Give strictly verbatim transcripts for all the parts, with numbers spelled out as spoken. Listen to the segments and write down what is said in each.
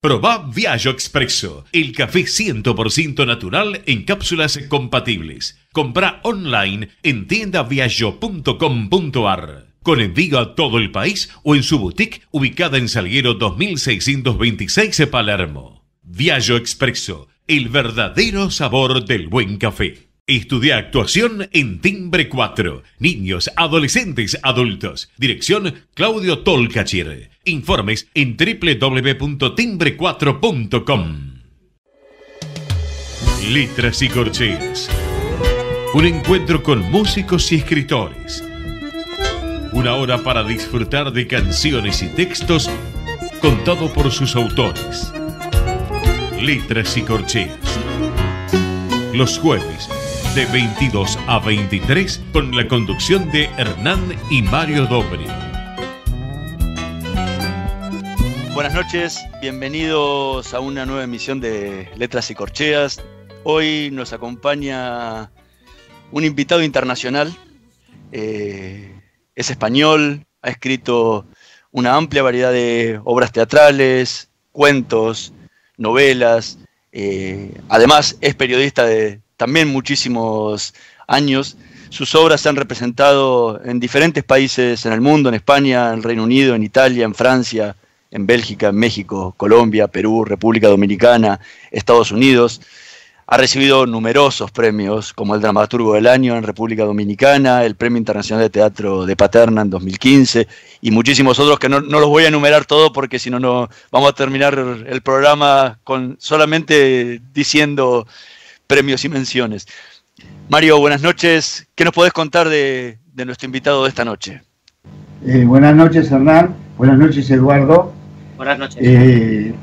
Probá Viaggio Expresso, el café cien por ciento natural en cápsulas compatibles. Comprá online en tienda viaggio punto com punto ar. Con envío a todo el país o en su boutique ubicada en Salguero dos mil seiscientos veintiséis, Palermo. Viaggio Expresso, el verdadero sabor del buen café. Estudia actuación en Timbre cuatro. Niños, adolescentes, adultos. Dirección Claudio Tolcachir. Informes en doble u doble u doble u punto timbre cuatro punto com. Letras y corcheas. Un encuentro con músicos y escritores. Una hora para disfrutar de canciones y textos contado por sus autores. Letras y corcheas. Los jueves de veintidós a veintitrés con la conducción de Hernán y Mario Dobri. Buenas noches, bienvenidos a una nueva emisión de Letras y Corcheas. Hoy nos acompaña un invitado internacional, eh, es español, ha escrito una amplia variedad de obras teatrales, cuentos, novelas, eh, además es periodista de también muchísimos años. Sus obras se han representado en diferentes países en el mundo, en España, en el Reino Unido, en Italia, en Francia, en Bélgica, en México, Colombia, Perú, República Dominicana, Estados Unidos. Ha recibido numerosos premios, como el Dramaturgo del Año en República Dominicana, el Premio Internacional de Teatro de Paterna en dos mil quince, y muchísimos otros que no, no los voy a enumerar todos porque si no, no vamos a terminar el programa con solamente diciendo premios y menciones. Mario, buenas noches. ¿Qué nos podés contar de, de nuestro invitado de esta noche? Eh, buenas noches, Hernán. Buenas noches, Eduardo. Buenas noches. Eh,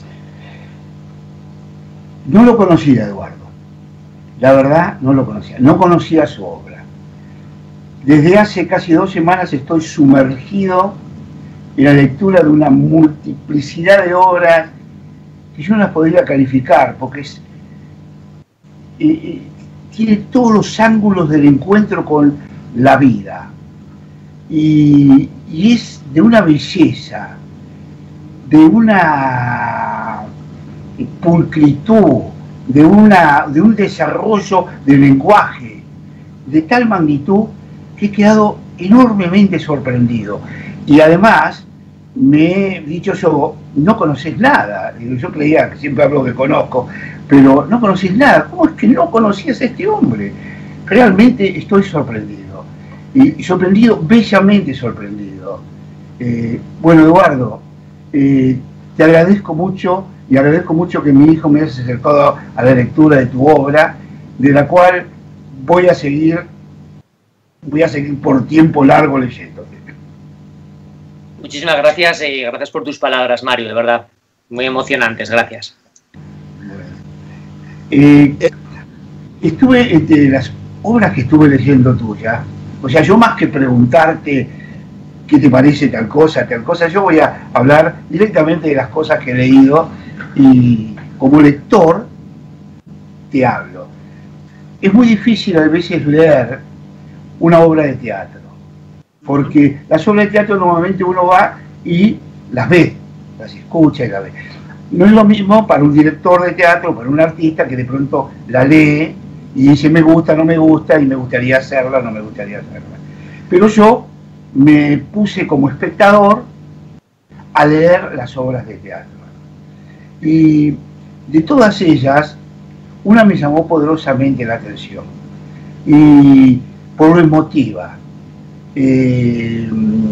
no lo conocía, Eduardo. La verdad, no lo conocía. No conocía su obra. Desde hace casi dos semanas estoy sumergido en la lectura de una multiplicidad de obras que yo no las podría calificar, porque es Eh, tiene todos los ángulos del encuentro con la vida y, y es de una belleza, de una pulcritud, de, una, de un desarrollo del lenguaje de tal magnitud que he quedado enormemente sorprendido. Y además me he dicho yo, no conocés nada. Yo creía que siempre hablo que conozco, pero no conocés nada. ¿Cómo es que no conocías a este hombre? Realmente estoy sorprendido. Y sorprendido, bellamente sorprendido. Eh, bueno, Eduardo, eh, te agradezco mucho y agradezco mucho que mi hijo me haya acercado a la lectura de tu obra, de la cual voy a seguir, voy a seguir por tiempo largo leyendo. Muchísimas gracias y gracias por tus palabras, Mario, de verdad. Muy emocionantes, gracias. Eh, estuve entre las obras que estuve leyendo tuya, o sea, yo más que preguntarte qué te parece tal cosa, tal cosa, yo voy a hablar directamente de las cosas que he leído y como lector te hablo. Es muy difícil a veces leer una obra de teatro, porque las obras de teatro normalmente uno va y las ve, las escucha y las ve. No es lo mismo para un director de teatro, para un artista que de pronto la lee y dice me gusta, no me gusta, y me gustaría hacerla, no me gustaría hacerla. Pero yo me puse como espectador a leer las obras de teatro. Y de todas ellas, una me llamó poderosamente la atención. Y por lo emotiva. Eh,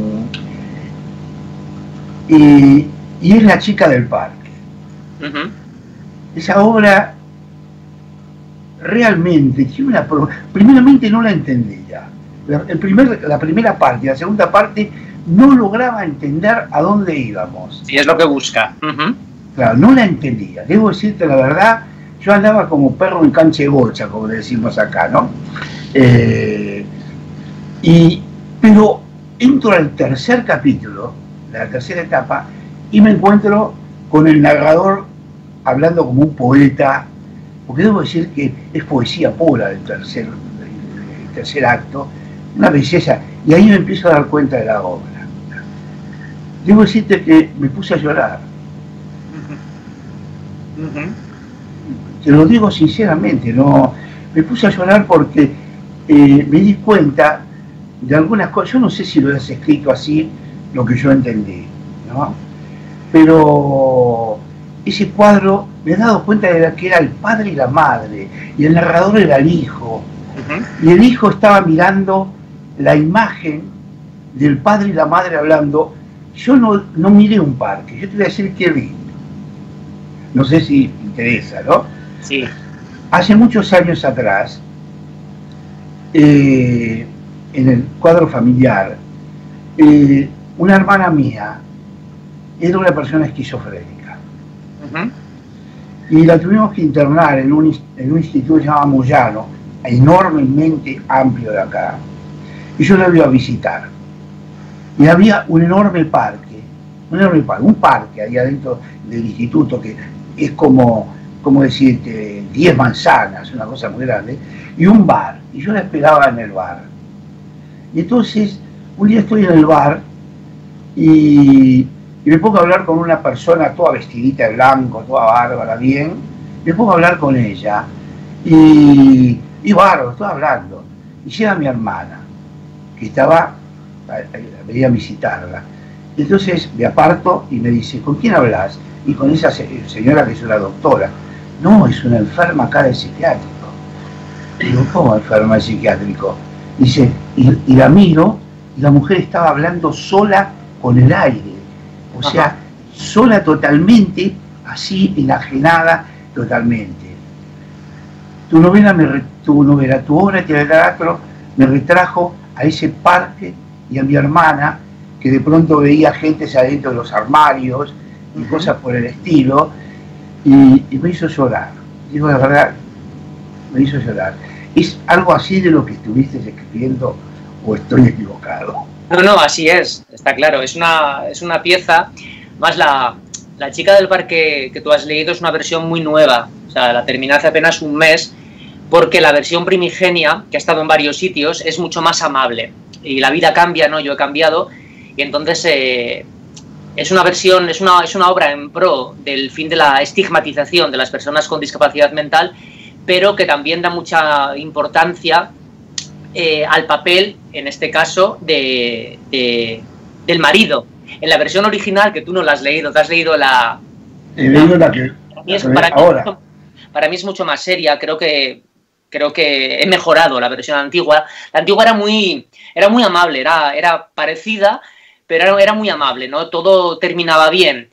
y, y es La chica del parque. Uh-huh. Esa obra realmente tiene una... Primeramente no la entendía. La, el primer, la primera parte y la segunda parte no lograba entender a dónde íbamos. Sí, es lo que busca. Uh-huh. Claro, no la entendía. Debo decirte la verdad, yo andaba como perro en cancha de bocha, como decimos acá, ¿no? Eh, y, pero entro al tercer capítulo, la tercera etapa, y me encuentro con el narrador hablando como un poeta, porque debo decir que es poesía pura el tercer, el tercer acto, una belleza, y ahí me empiezo a dar cuenta de la obra. Debo decirte que me puse a llorar, Uh-huh. Te lo digo sinceramente, no, me puse a llorar porque eh, me di cuenta de algunas cosas. Yo no sé si lo has escrito así, lo que yo entendí, ¿no? Pero ese cuadro me he dado cuenta de que era el padre y la madre, y el narrador era el hijo, uh-huh. y el hijo estaba mirando la imagen del padre y la madre hablando. Yo no, no miré un parque, yo te voy a decir qué vi. No sé si te interesa, ¿no? Sí. Hace muchos años atrás, eh, en el cuadro familiar, eh, una hermana mía era una persona esquizofrénica. Uh-huh. Y la tuvimos que internar en un, en un instituto llamado Moyano, enormemente amplio de acá. Y yo la iba a visitar. Y había un enorme parque, un enorme parque, un parque ahí adentro del instituto que es como, como decirte, diez manzanas, una cosa muy grande, y un bar. Y yo la esperaba en el bar. Y entonces, un día estoy en el bar y, y me pongo a hablar con una persona toda vestidita de blanco, toda bárbara, bien. Me pongo a hablar con ella y, y bárbaro, estoy hablando. Y llega mi hermana, que estaba, venía a visitarla. Entonces me aparto y me dice, ¿con quién hablas? Y con esa señora que es una doctora. No, es una enferma acá de psiquiátrico. Digo, ¿cómo enferma de psiquiátrico? Dice, y, y la miro, y la mujer estaba hablando sola con el aire. O sea, ajá, sola totalmente, así, enajenada totalmente. Tu novela, me, tu, novela, tu obra de teatro me retrajo a ese parque y a mi hermana, que de pronto veía gente adentro de los armarios y uh-huh. cosas por el estilo, y, y me hizo llorar. Digo, la verdad, me hizo llorar. ¿Es algo así de lo que estuviste escribiendo o estoy equivocado? No, no, así es, está claro. Es una, es una pieza, más la, la chica del parque que tú has leído es una versión muy nueva. O sea, la terminé hace apenas un mes, porque la versión primigenia, que ha estado en varios sitios, es mucho más amable. Y la vida cambia, ¿no? Yo he cambiado, y entonces eh, es una versión, es una, es una obra en pro del fin de la estigmatización de las personas con discapacidad mental, pero que también da mucha importancia eh, al papel, en este caso, de, de, del marido. En la versión original, que tú no la has leído, te has leído la... He leído la que... Para mí, es, para, ahora. Mí, para mí es mucho más seria, creo que... Creo que he mejorado la versión antigua. La antigua era muy, era muy amable, era, era parecida, pero era, era muy amable, ¿no? Todo terminaba bien.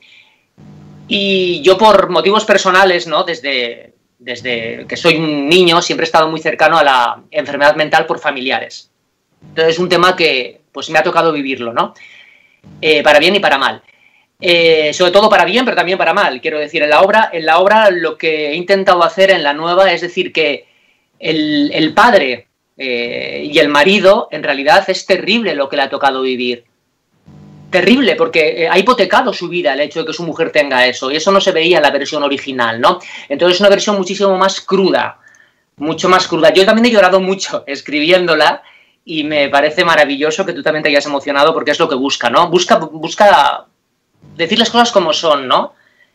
Y yo, por motivos personales, ¿no? Desde, desde que soy un niño, siempre he estado muy cercano a la enfermedad mental por familiares. Entonces es un tema que pues, me ha tocado vivirlo, ¿no? Eh, para bien y para mal. Eh, sobre todo para bien, pero también para mal. Quiero decir, en la obra, en la obra lo que he intentado hacer en la nueva es decir que El, el padre eh, y el marido, en realidad es terrible lo que le ha tocado vivir. Terrible, porque ha hipotecado su vida el hecho de que su mujer tenga eso, y eso no se veía en la versión original, ¿no? Entonces es una versión muchísimo más cruda, mucho más cruda. Yo también he llorado mucho escribiéndola, y me parece maravilloso que tú también te hayas emocionado, porque es lo que busca, ¿no? Busca, busca decir las cosas como son, ¿no?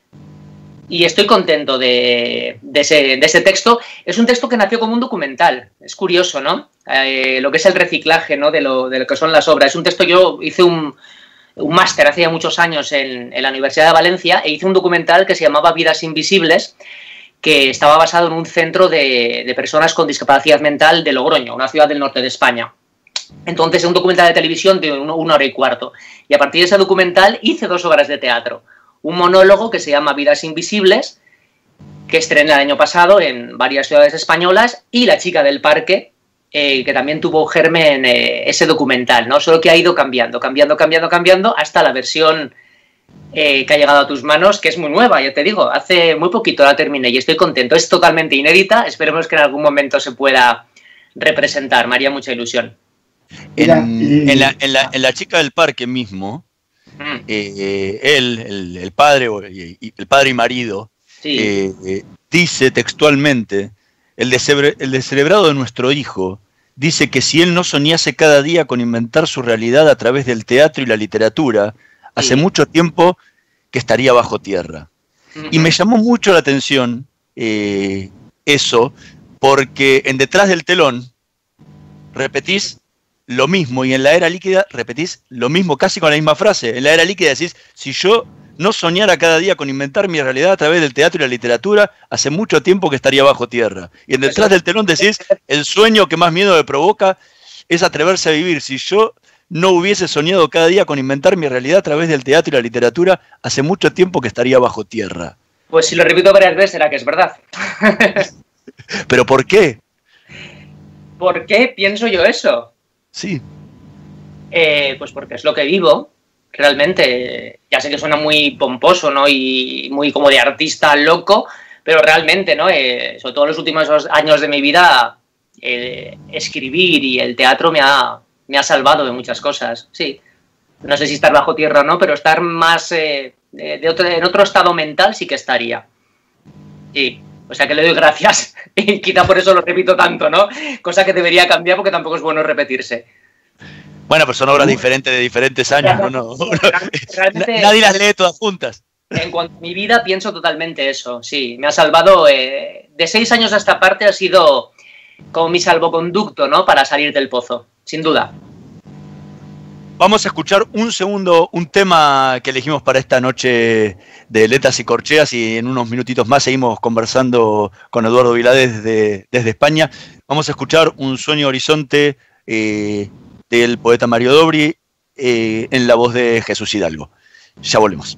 Y estoy contento de, de, ese, de ese texto. Es un texto que nació como un documental. Es curioso, ¿no? Eh, lo que es el reciclaje, ¿no? de, lo, de lo que son las obras. Es un texto, yo hice un, un máster hace ya muchos años en, en la Universidad de Valencia e hice un documental que se llamaba Vidas Invisibles, que estaba basado en un centro de, de personas con discapacidad mental de Logroño, una ciudad del norte de España. Entonces, es un documental de televisión de una, una hora y cuarto. Y a partir de ese documental hice dos obras de teatro. Un monólogo que se llama Vidas Invisibles, que estrené el año pasado en varias ciudades españolas, y La chica del parque, eh, que también tuvo germen eh, ese documental, ¿no? Solo que ha ido cambiando, cambiando, cambiando, cambiando, hasta la versión eh, que ha llegado a tus manos, que es muy nueva, ya te digo, hace muy poquito la terminé y estoy contento. Es totalmente inédita, esperemos que en algún momento se pueda representar, me haría mucha ilusión. En, en, la, en, la, en La chica del parque mismo, Eh, él, el, el padre y, el padre y marido, sí. eh, eh, dice textualmente, el, descebre, el descerebrado de nuestro hijo dice que si él no soñase cada día con inventar su realidad a través del teatro y la literatura, sí. hace mucho tiempo que estaría bajo tierra. Uh-huh. Y me llamó mucho la atención eh, eso, porque en Detrás del Telón repetís lo mismo, y en La Era Líquida repetís lo mismo, casi con la misma frase. En La Era Líquida decís, si yo no soñara cada día con inventar mi realidad a través del teatro y la literatura, hace mucho tiempo que estaría bajo tierra. Y en Detrás del Telón decís, el sueño que más miedo me provoca es atreverse a vivir. Si yo no hubiese soñado cada día con inventar mi realidad a través del teatro y la literatura, hace mucho tiempo que estaría bajo tierra. Pues si lo repito varias veces, será que es verdad. ¿Pero por qué? ¿Por qué pienso yo eso? Sí. Eh, pues porque es lo que vivo, realmente. Ya sé que suena muy pomposo, ¿no? Y muy como de artista loco, pero realmente, ¿no? Eh, sobre todo en los últimos años de mi vida, eh, escribir y el teatro me ha, me ha salvado de muchas cosas, sí. No sé si estar bajo tierra o no, pero estar más eh, de, de otro, en otro estado mental sí que estaría. Sí. O sea que le doy gracias y quizá por eso lo repito tanto, ¿no? Cosa que debería cambiar porque tampoco es bueno repetirse. Bueno, pues son obras diferentes de diferentes años, ¿no? no, no. Realmente, nadie las lee todas juntas. En cuanto a mi vida pienso totalmente eso, sí. Me ha salvado, eh, de seis años a esta parte ha sido como mi salvoconducto, ¿no? Para salir del pozo, sin duda. Vamos a escuchar un segundo, un tema que elegimos para esta noche de Letras y Corcheas, y en unos minutitos más seguimos conversando con Eduardo Viladés desde, desde España. Vamos a escuchar Un sueño horizonte eh, del poeta Mario Dobri eh, en la voz de Jesús Hidalgo. Ya volvemos.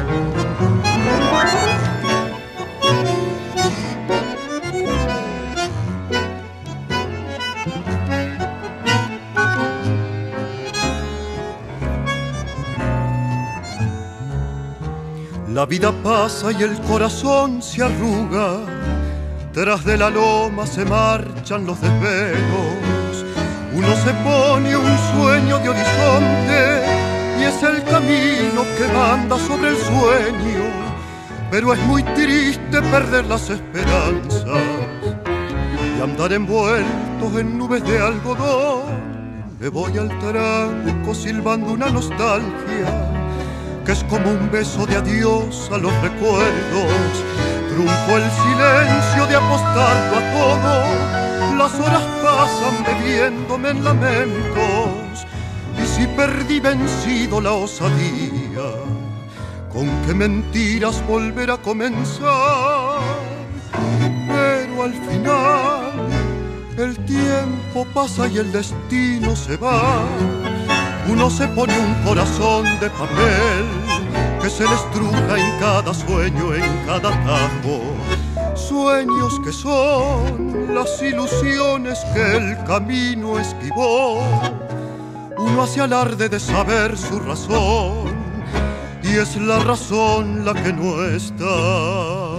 La vida pasa y el corazón se arruga, tras de la loma se marchan los desvelos. Uno se pone un sueño de horizonte y es el camino que manda sobre el sueño, pero es muy triste perder las esperanzas y andar envueltos en nubes de algodón. Me voy al tranco silbando una nostalgia que es como un beso de adiós a los recuerdos. Trunco el silencio de apostarlo a todo, las horas pasan bebiéndome en lamentos, y si perdí vencido la osadía, ¿con qué mentiras volver a comenzar? Pero al final el tiempo pasa y el destino se va. Uno se pone un corazón de papel que se le estruja en cada sueño, en cada tajo. Sueños que son las ilusiones que el camino esquivó. Uno hace alarde de saber su razón y es la razón la que no está.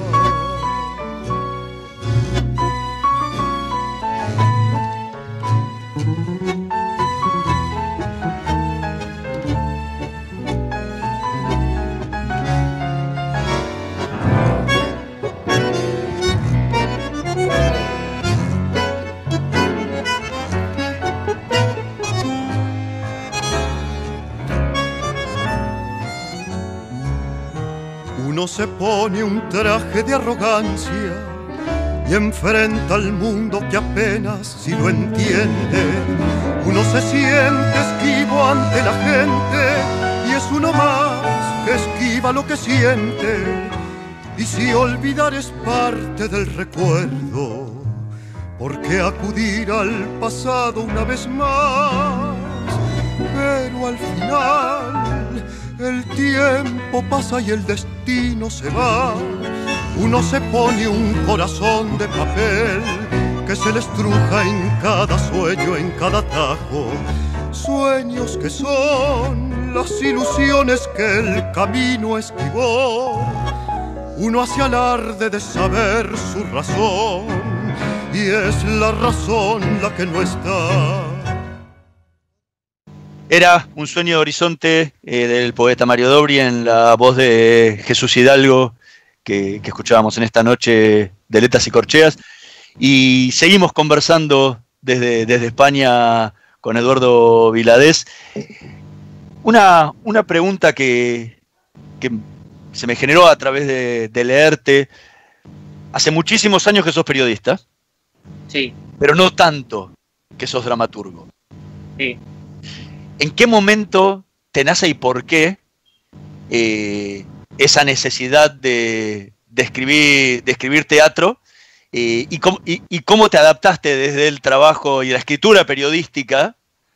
Uno se pone un traje de arrogancia y enfrenta al mundo que apenas si lo entiende. Uno se siente esquivo ante la gente y es uno más que esquiva lo que siente. Y si olvidar es parte del recuerdo, ¿por qué acudir al pasado una vez más? Pero al final el tiempo pasa y el destino se va. Uno se pone un corazón de papel que se le estruja en cada sueño, en cada tajo. Sueños que son las ilusiones que el camino esquivó. Uno hace alarde de saber su razón y es la razón la que no está. Era Un sueño de horizonte eh, del poeta Mario Dobri en la voz de Jesús Hidalgo que, que escuchábamos en esta noche de Letras y Corcheas. Y seguimos conversando desde, desde España con Eduardo Viladés. Una, una pregunta que, que se me generó a través de, de leerte. Hace muchísimos años que sos periodista. Sí. Pero no tanto que sos dramaturgo. Sí. ¿En qué momento te nace y por qué eh, esa necesidad de, de, escribir, de escribir teatro? Eh, y, cómo, y, y cómo te adaptaste desde el trabajo y la escritura periodística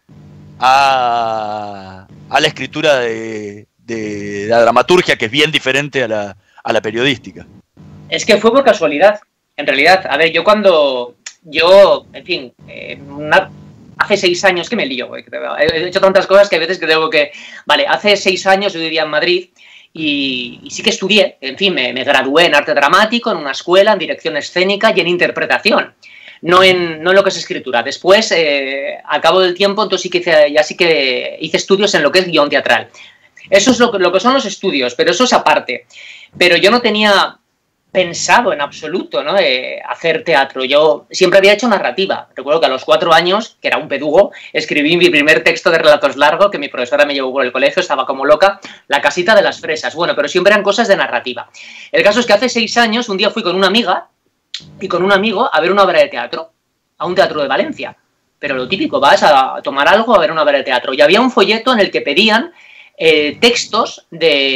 a, a la escritura de, de la dramaturgia, que es bien diferente a la, a la periodística. Es que fue por casualidad, en realidad. A ver, yo cuando... Yo, en fin, eh, una, hace seis años que me lío, güey, he hecho tantas cosas que a veces que tengo que... Vale, hace seis años yo vivía en Madrid y, y sí que estudié, en fin, me, me gradué en arte dramático, en una escuela, en dirección escénica y en interpretación. No en, no en lo que es escritura. Después, eh, al cabo del tiempo, entonces sí que hice, ya sí que hice estudios en lo que es guión teatral. Eso es lo que, lo que son los estudios, pero eso es aparte. Pero yo no tenía pensado en absoluto, ¿no?, eh, hacer teatro. Yo siempre había hecho narrativa. Recuerdo que a los cuatro años, que era un pedugo, escribí mi primer texto de relatos largo, que mi profesora me llevó por el colegio, estaba como loca, La casita de las fresas. Bueno, pero siempre eran cosas de narrativa. El caso es que hace seis años, un día fui con una amiga y con un amigo a ver una obra de teatro, a un teatro de Valencia. Pero lo típico, vas a tomar algo a ver una obra de teatro. Y había un folleto en el que pedían eh, textos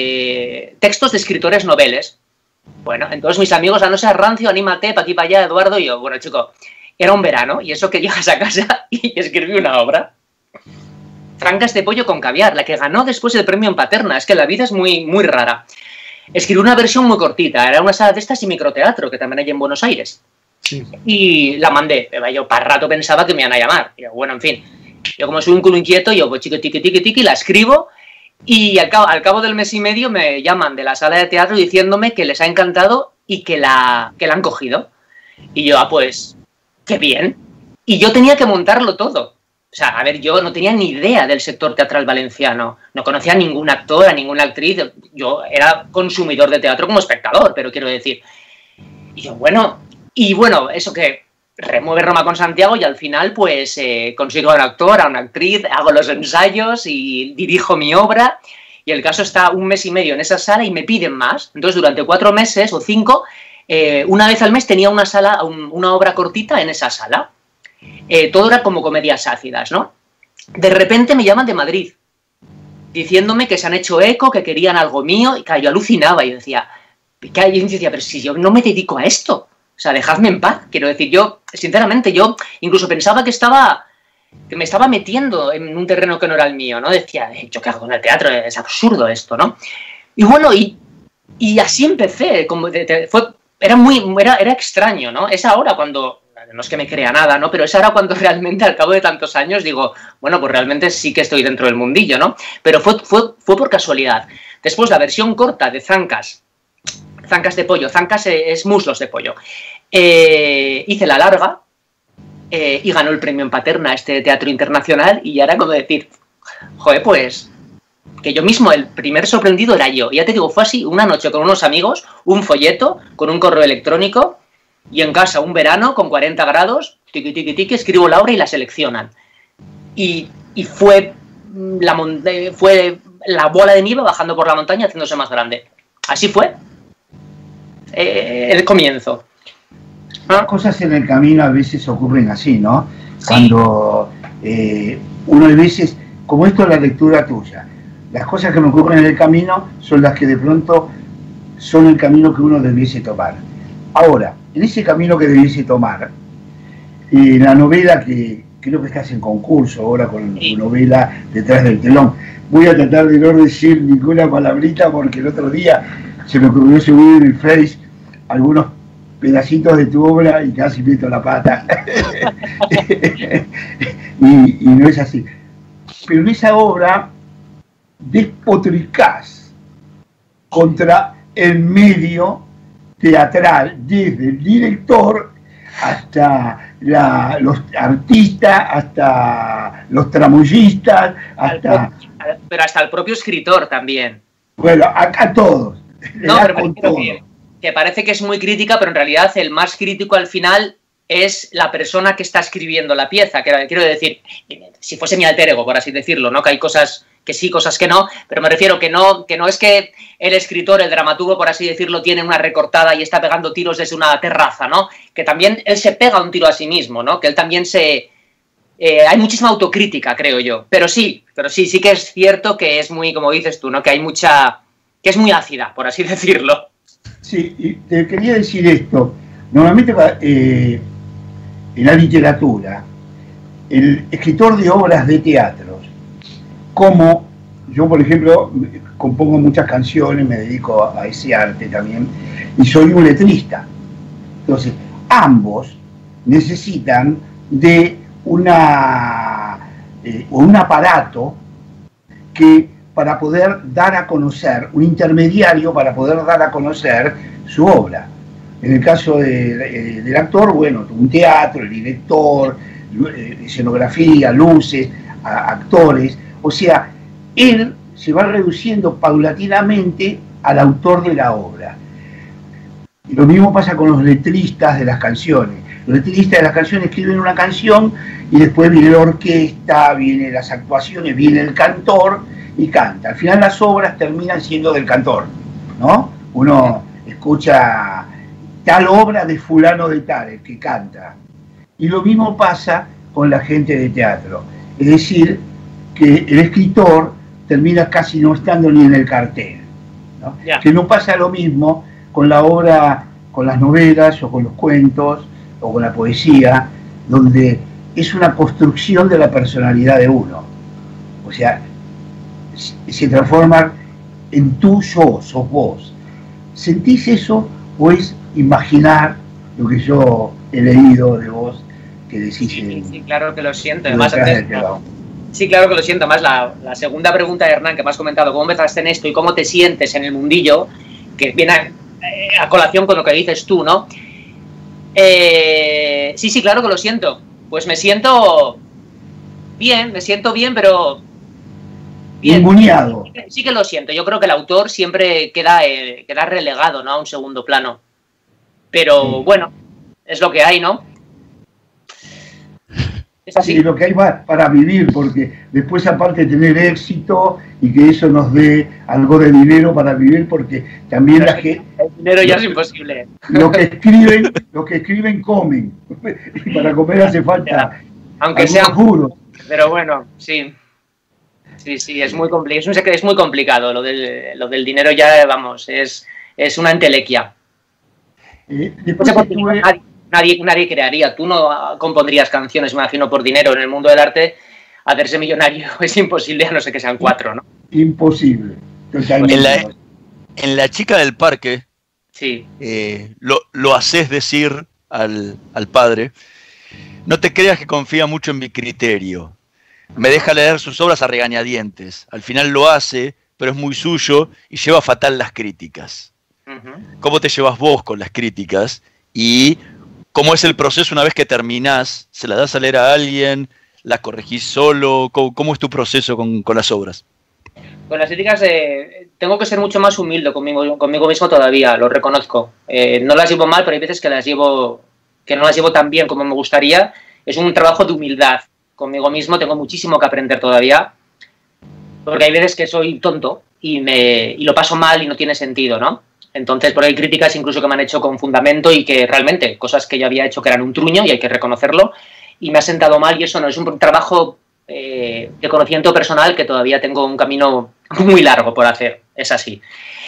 de textos de escritores noveles. Bueno, entonces mis amigos, a no ser rancio, anímate, pa' aquí, pa' allá, Eduardo, y yo, bueno, chico, era un verano, y eso que llegas a casa y escribí una obra. Francas de pollo con caviar, la que ganó después el premio en Paterna. Es que la vida es muy, muy rara. Escribí una versión muy cortita, era una sala de estas y microteatro, que también hay en Buenos Aires. Sí. Y la mandé, yo para rato pensaba que me iban a llamar. Y yo, bueno, en fin, yo como soy un culo inquieto, yo pues chiqui, tiqui, tiqui, tiqui, la escribo. Y al cabo, al cabo del mes y medio me llaman de la sala de teatro diciéndome que les ha encantado y que la, que la han cogido. Y yo, ah, pues, qué bien. Y yo tenía que montarlo todo. O sea, a ver, yo no tenía ni idea del sector teatral valenciano. No conocía a ningún actor, a ninguna actriz. Yo era consumidor de teatro como espectador, pero quiero decir. Y yo, bueno, y bueno, eso que remueve Roma con Santiago y al final pues eh, consigo a un actor, a una actriz, hago los ensayos y dirijo mi obra y el caso está un mes y medio en esa sala y me piden más. Entonces durante cuatro meses o cinco, eh, una vez al mes tenía una sala, un, una obra cortita en esa sala. Eh, todo era como comedias ácidas, ¿no? De repente me llaman de Madrid diciéndome que se han hecho eco, que querían algo mío y claro, yo alucinaba y decía, que yo decía, pero si yo no me dedico a esto. O sea, dejadme en paz. Quiero decir, yo, sinceramente, yo incluso pensaba que estaba, que me estaba metiendo en un terreno que no era el mío, ¿no? Decía, ¿yo qué hago en el teatro? Es absurdo esto, ¿no? Y bueno, y, y así empecé. Como de, de, fue, era muy, era, era extraño, ¿no? Es ahora cuando, no es que me crea nada, ¿no? Pero es ahora cuando realmente, al cabo de tantos años, digo, bueno, pues realmente sí que estoy dentro del mundillo, ¿no? Pero fue, fue, fue por casualidad. Después, la versión corta de Zancas, Zancas de pollo, Zancas es muslos de pollo. Eh, hice la larga eh, y ganó el premio en Paterna, este teatro internacional, y ya era como decir, joder, pues, que yo mismo, el primer sorprendido era yo. Y ya te digo, fue así, una noche con unos amigos, un folleto, con un correo electrónico, y en casa un verano con cuarenta grados, tiqui, tiqui, tiqui, escribo la obra y la seleccionan. Y, y fue, la, fue la bola de nieve bajando por la montaña haciéndose más grande. Así fue. Eh, el comienzo. Las cosas en el camino a veces ocurren así, ¿no? Sí. Cuando eh, uno a veces, como esto es la lectura tuya, las cosas que me ocurren en el camino son las que de pronto son el camino que uno debiese tomar. Ahora, en ese camino que debiese tomar, eh, la novela que creo que estás en concurso ahora con tu novela Detrás del telón, voy a tratar de no decir ninguna palabrita porque el otro día se me ocurrió subir en el Face algunos pedacitos de tu obra y casi meto la pata. y, y no es así. Pero en esa obra despotricás contra el medio teatral, desde el director hasta la, los artistas, hasta los tramoyistas, hasta... Pero hasta el propio escritor también. Bueno, acá todos. No, pero me quiero decir que parece que es muy crítica, pero en realidad el más crítico al final es la persona que está escribiendo la pieza. Que quiero decir, si fuese mi alter ego, por así decirlo, ¿no? Que hay cosas que sí, cosas que no, pero me refiero que no, que no es que el escritor, el dramaturgo, por así decirlo, tiene una recortada y está pegando tiros desde una terraza, ¿no? Que también él se pega un tiro a sí mismo, ¿no? Que él también se... Eh, hay muchísima autocrítica, creo yo. Pero sí, pero sí, sí que es cierto que es muy, como dices tú, ¿no? Que hay mucha... que es muy ácida, por así decirlo. Sí, y te quería decir esto. Normalmente eh, en la literatura, el escritor de obras de teatros, como yo, por ejemplo, compongo muchas canciones, me dedico a, a ese arte también, y soy un letrista. Entonces, ambos necesitan de una, eh, un aparato que para poder dar a conocer, un intermediario para poder dar a conocer su obra. En el caso de, de, del actor, bueno, un teatro, el director, escenografía, luces, a, actores, o sea, él se va reduciendo paulatinamente al autor de la obra. Y lo mismo pasa con los letristas de las canciones. Los letristas de las canciones escriben una canción y después viene la orquesta, vienen las actuaciones, viene el cantor y canta. Al final las obras terminan siendo del cantor, ¿no? Uno escucha tal obra de fulano de tal, el que canta. Y lo mismo pasa con la gente de teatro. Es decir, que el escritor termina casi no estando ni en el cartel, ¿no? Yeah. Que no pasa lo mismo con la obra, con las novelas o con los cuentos o con la poesía, donde es una construcción de la personalidad de uno. O sea, se transforma en tú, yo, sos vos. ¿Sentís eso o es imaginar lo que yo he leído de vos que decís? Sí, en, sí claro que lo siento. Además, antes, sí, claro que lo siento. Además, la, la segunda pregunta de Hernán que me has comentado, ¿cómo empezaste en esto y cómo te sientes en el mundillo? Que viene a, a colación con lo que dices tú, ¿no? Eh, sí, sí, claro que lo siento. Pues me siento bien, me siento bien, pero... bien. Ninguneado. Sí, sí que lo siento. Yo creo que el autor siempre queda, eh, queda relegado, ¿no? A un segundo plano. Pero sí. Bueno, es lo que hay, ¿no? Es así. Sí, lo que hay para vivir, porque después aparte de tener éxito y que eso nos dé algo de dinero para vivir, porque también la gente... El dinero ya es imposible. Los que escriben, los que escriben comen. Y para comer hace falta... Aunque sea juro. Pero bueno, sí. Sí, sí, es muy complicado. Es, es muy complicado. Lo del, lo del dinero ya, vamos, es, es una entelequia. Eh, después no estuve... nadie, nadie, nadie crearía. Tú no compondrías canciones, me imagino, por dinero. En el mundo del arte, hacerse millonario es imposible, a no ser que sean cuatro, ¿no? Imposible. En la, en La chica del parque, sí. eh, lo, lo haces decir al, al padre, no te creas que confía mucho en mi criterio. Me deja leer sus obras a regañadientes. Al final lo hace, pero es muy suyo y lleva fatal las críticas. Uh-huh. ¿Cómo te llevas vos con las críticas? Y cómo es el proceso una vez que terminás. ¿Se las das a leer a alguien? ¿Las corregís solo? ¿Cómo, cómo es tu proceso con, con las obras? Con las críticas eh, tengo que ser mucho más humilde conmigo, conmigo mismo todavía, lo reconozco. Eh, no las llevo mal, pero hay veces que las llevo, que no las llevo tan bien como me gustaría. Es un trabajo de humildad. Conmigo mismo tengo muchísimo que aprender todavía, porque hay veces que soy tonto y, me, y lo paso mal y no tiene sentido, ¿no? Entonces, por ahí hay críticas incluso que me han hecho con fundamento y que realmente, cosas que yo había hecho que eran un truño y hay que reconocerlo, y me ha sentado mal y eso no, es un trabajo eh, de conocimiento personal que todavía tengo un camino muy largo por hacer, es así.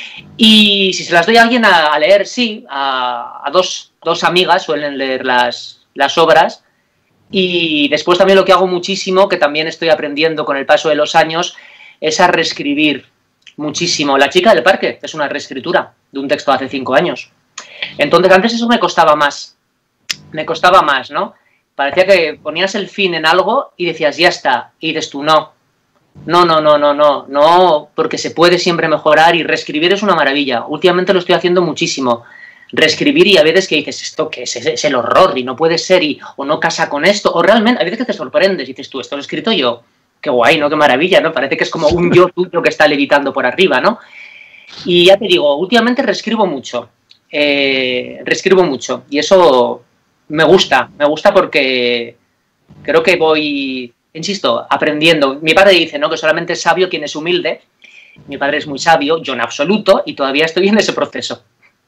Y si se las doy a alguien a, a leer, sí, a, a dos, dos amigas suelen leer las, las obras. Y después también lo que hago muchísimo, que también estoy aprendiendo con el paso de los años, es a reescribir muchísimo. La chica del parque es una reescritura de un texto de hace cinco años. Entonces antes eso me costaba más, me costaba más, ¿no? Parecía que ponías el fin en algo y decías, ya está, y dices tú, no, no, no, no, no, no, no, porque se puede siempre mejorar y reescribir es una maravilla. Últimamente lo estoy haciendo muchísimo. Reescribir y a veces que dices, esto que es, es el horror y no puede ser y o no casa con esto, o realmente, a veces que te sorprendes y dices tú, esto lo he escrito yo, qué guay, ¿no? Qué maravilla, ¿no? Parece que es como un yo tuyo que está levitando por arriba, ¿no? Y ya te digo, últimamente reescribo mucho, eh, reescribo mucho y eso me gusta, me gusta porque creo que voy, insisto, aprendiendo. Mi padre dice, ¿no?, que solamente es sabio quien es humilde. Mi padre es muy sabio, yo en absoluto, y todavía estoy en ese proceso.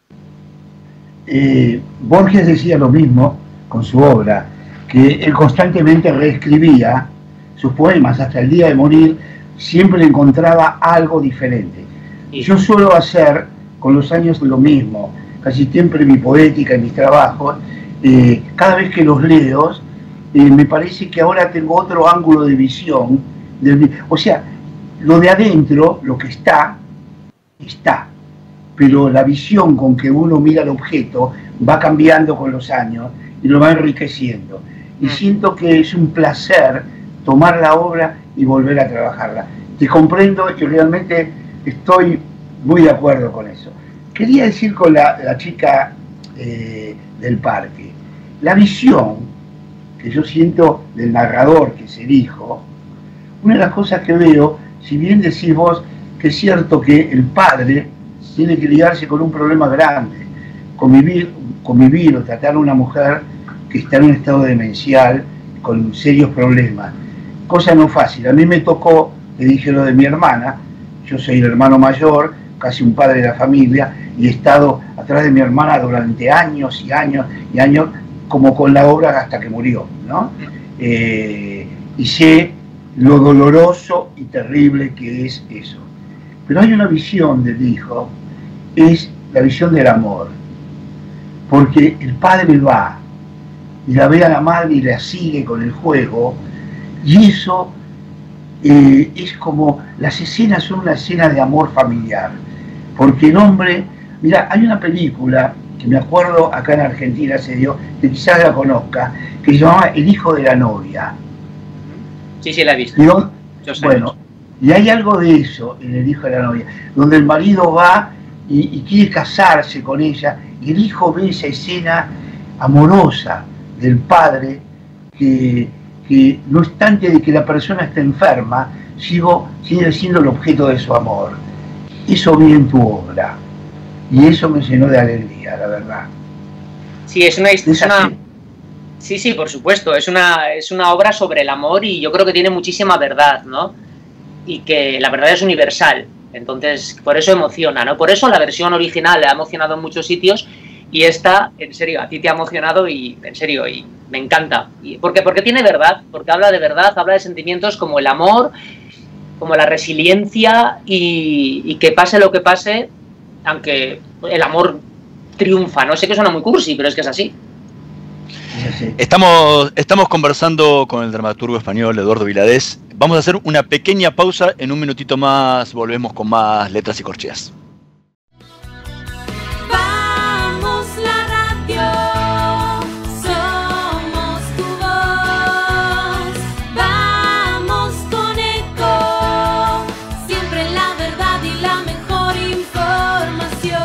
Eh, Borges decía lo mismo con su obra, que él constantemente reescribía sus poemas hasta el día de morir, siempre encontraba algo diferente. Sí. Yo suelo hacer con los años lo mismo, casi siempre mi poética y mis trabajos, eh, cada vez que los leo, eh, me parece que ahora tengo otro ángulo de visión, del, o sea, lo de adentro, lo que está, está, pero la visión con que uno mira el objeto va cambiando con los años y lo va enriqueciendo. Y siento que es un placer tomar la obra y volver a trabajarla. Te comprendo y realmente estoy muy de acuerdo con eso. Quería decir con la, la chica eh, del parque, la visión que yo siento del narrador, que es el hijo, una de las cosas que veo, si bien decís vos que es cierto que el padre tiene que lidiarse con un problema grande, convivir, convivir o tratar a una mujer que está en un estado demencial con serios problemas, cosa no fácil. A mí me tocó, te dije lo de mi hermana, yo soy el hermano mayor, casi un padre de la familia, y he estado atrás de mi hermana durante años y años y años, como con la obra hasta que murió, ¿no? Eh, y sé lo doloroso y terrible que es eso. Pero hay una visión del hijo, es la visión del amor, porque el padre va y la ve a la madre y la sigue con el juego, y eso eh, es como, las escenas son una escena de amor familiar, porque el hombre, mira, hay una película que me acuerdo acá en Argentina se dio, que quizás la conozca, que se llamaba El hijo de la novia. Sí, sí, la he visto. Y, Yo sé bueno, y hay algo de eso en El hijo de la novia, donde el marido va y, y quiere casarse con ella, y el hijo ve esa escena amorosa del padre, que, que no obstante de que la persona esté enferma, sigo, sigue siendo el objeto de su amor. Eso vi en tu obra, y eso me llenó de alegría, la verdad. Sí, es una... Es una... Sí, sí, por supuesto, es una, es una obra sobre el amor y yo creo que tiene muchísima verdad, ¿no? Y que la verdad es universal, entonces por eso emociona, ¿no? Por eso la versión original ha emocionado en muchos sitios y esta, en serio, a ti te ha emocionado y, en serio, y me encanta. Y porque, porque tiene verdad, porque habla de verdad, habla de sentimientos como el amor, como la resiliencia y, y que pase lo que pase, aunque el amor triunfa, ¿no? Sé que suena muy cursi, pero es que es así. Estamos, estamos conversando con el dramaturgo español Eduardo Viladés. Vamos a hacer una pequeña pausa. En un minutito más volvemos con más Letras y Corcheas. Vamos la radio, somos tu voz. Vamos con Eco, siempre la verdad y la mejor información.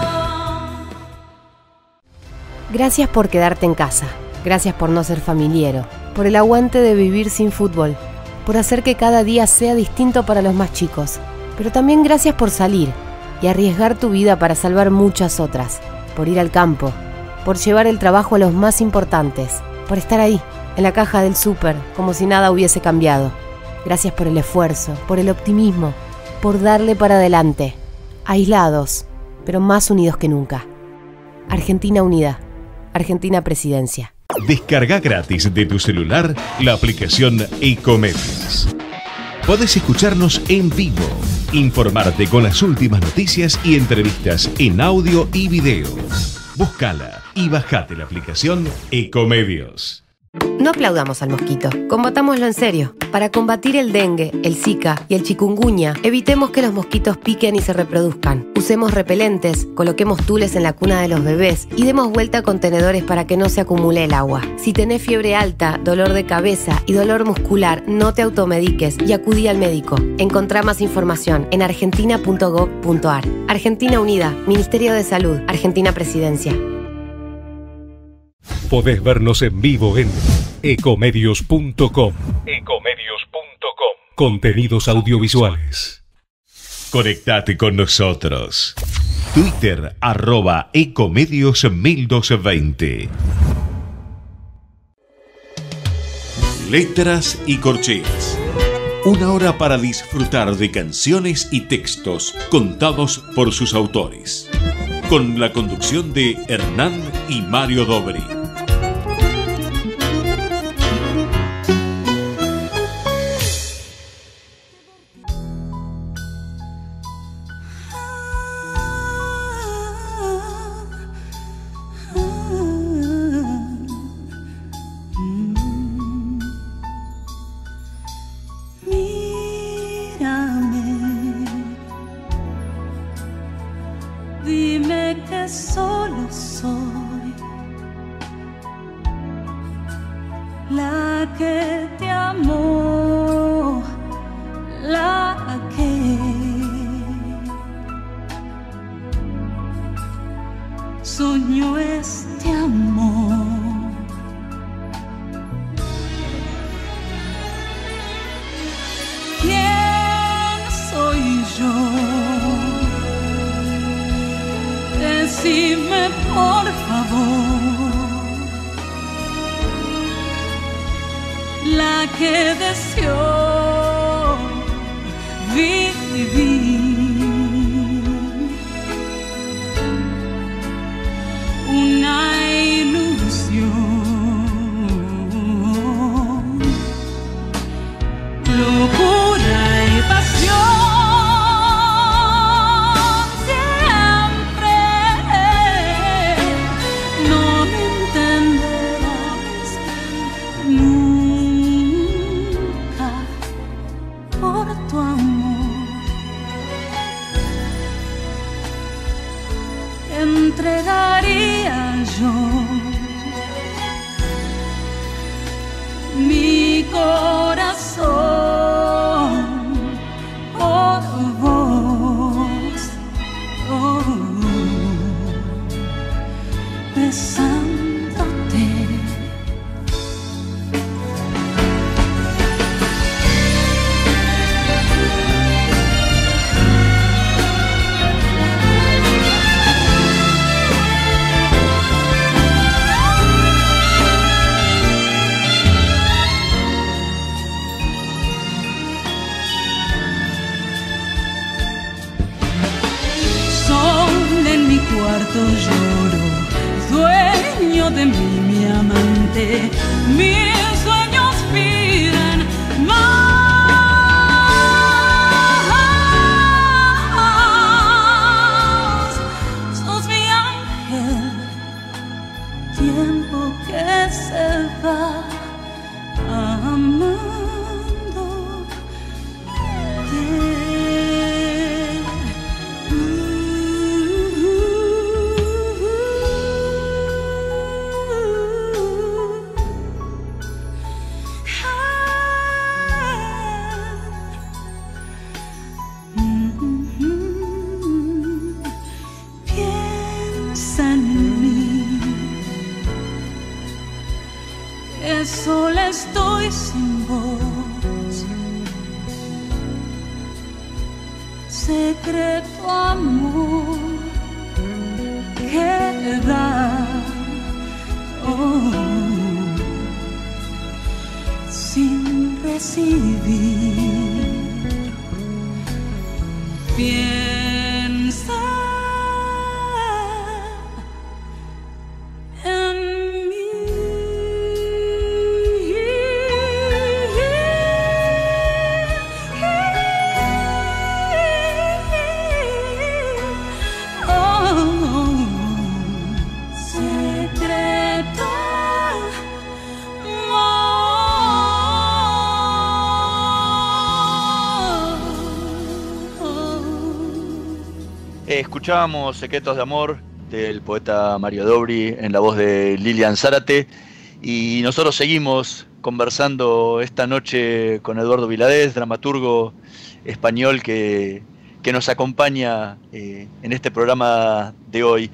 Gracias por quedarte en casa. Gracias por no ser familiero, por el aguante de vivir sin fútbol, por hacer que cada día sea distinto para los más chicos. Pero también gracias por salir y arriesgar tu vida para salvar muchas otras, por ir al campo, por llevar el trabajo a los más importantes, por estar ahí, en la caja del súper, como si nada hubiese cambiado. Gracias por el esfuerzo, por el optimismo, por darle para adelante, aislados, pero más unidos que nunca. Argentina unida, Argentina Presidencia. Descarga gratis de tu celular la aplicación Ecomedios. Podés escucharnos en vivo, informarte con las últimas noticias y entrevistas en audio y video. Búscala y bajate la aplicación Ecomedios. No aplaudamos al mosquito, combatámoslo en serio. Para combatir el dengue, el zika y el chikungunya, evitemos que los mosquitos piquen y se reproduzcan. Usemos repelentes, coloquemos tules en la cuna de los bebés y demos vuelta a contenedores para que no se acumule el agua. Si tenés fiebre alta, dolor de cabeza y dolor muscular, no te automediques y acudí al médico. Encontrá más información en argentina punto gob punto ar. Argentina Unida, Ministerio de Salud, Argentina Presidencia. Podés vernos en vivo en ecomedios punto com. ecomedios punto com. Contenidos audiovisuales. Conectate con nosotros. Twitter, arroba Ecomedios mil doscientos veinte. Letras y Corcheas. Una hora para disfrutar de canciones y textos contados por sus autores. Con la conducción de Hernán y Mario Dobri. Escuchábamos Secretos de Amor del poeta Mario Dobri en la voz de Lilian Zárate y nosotros seguimos conversando esta noche con Eduardo Viladés, dramaturgo español que, que nos acompaña eh, en este programa de hoy.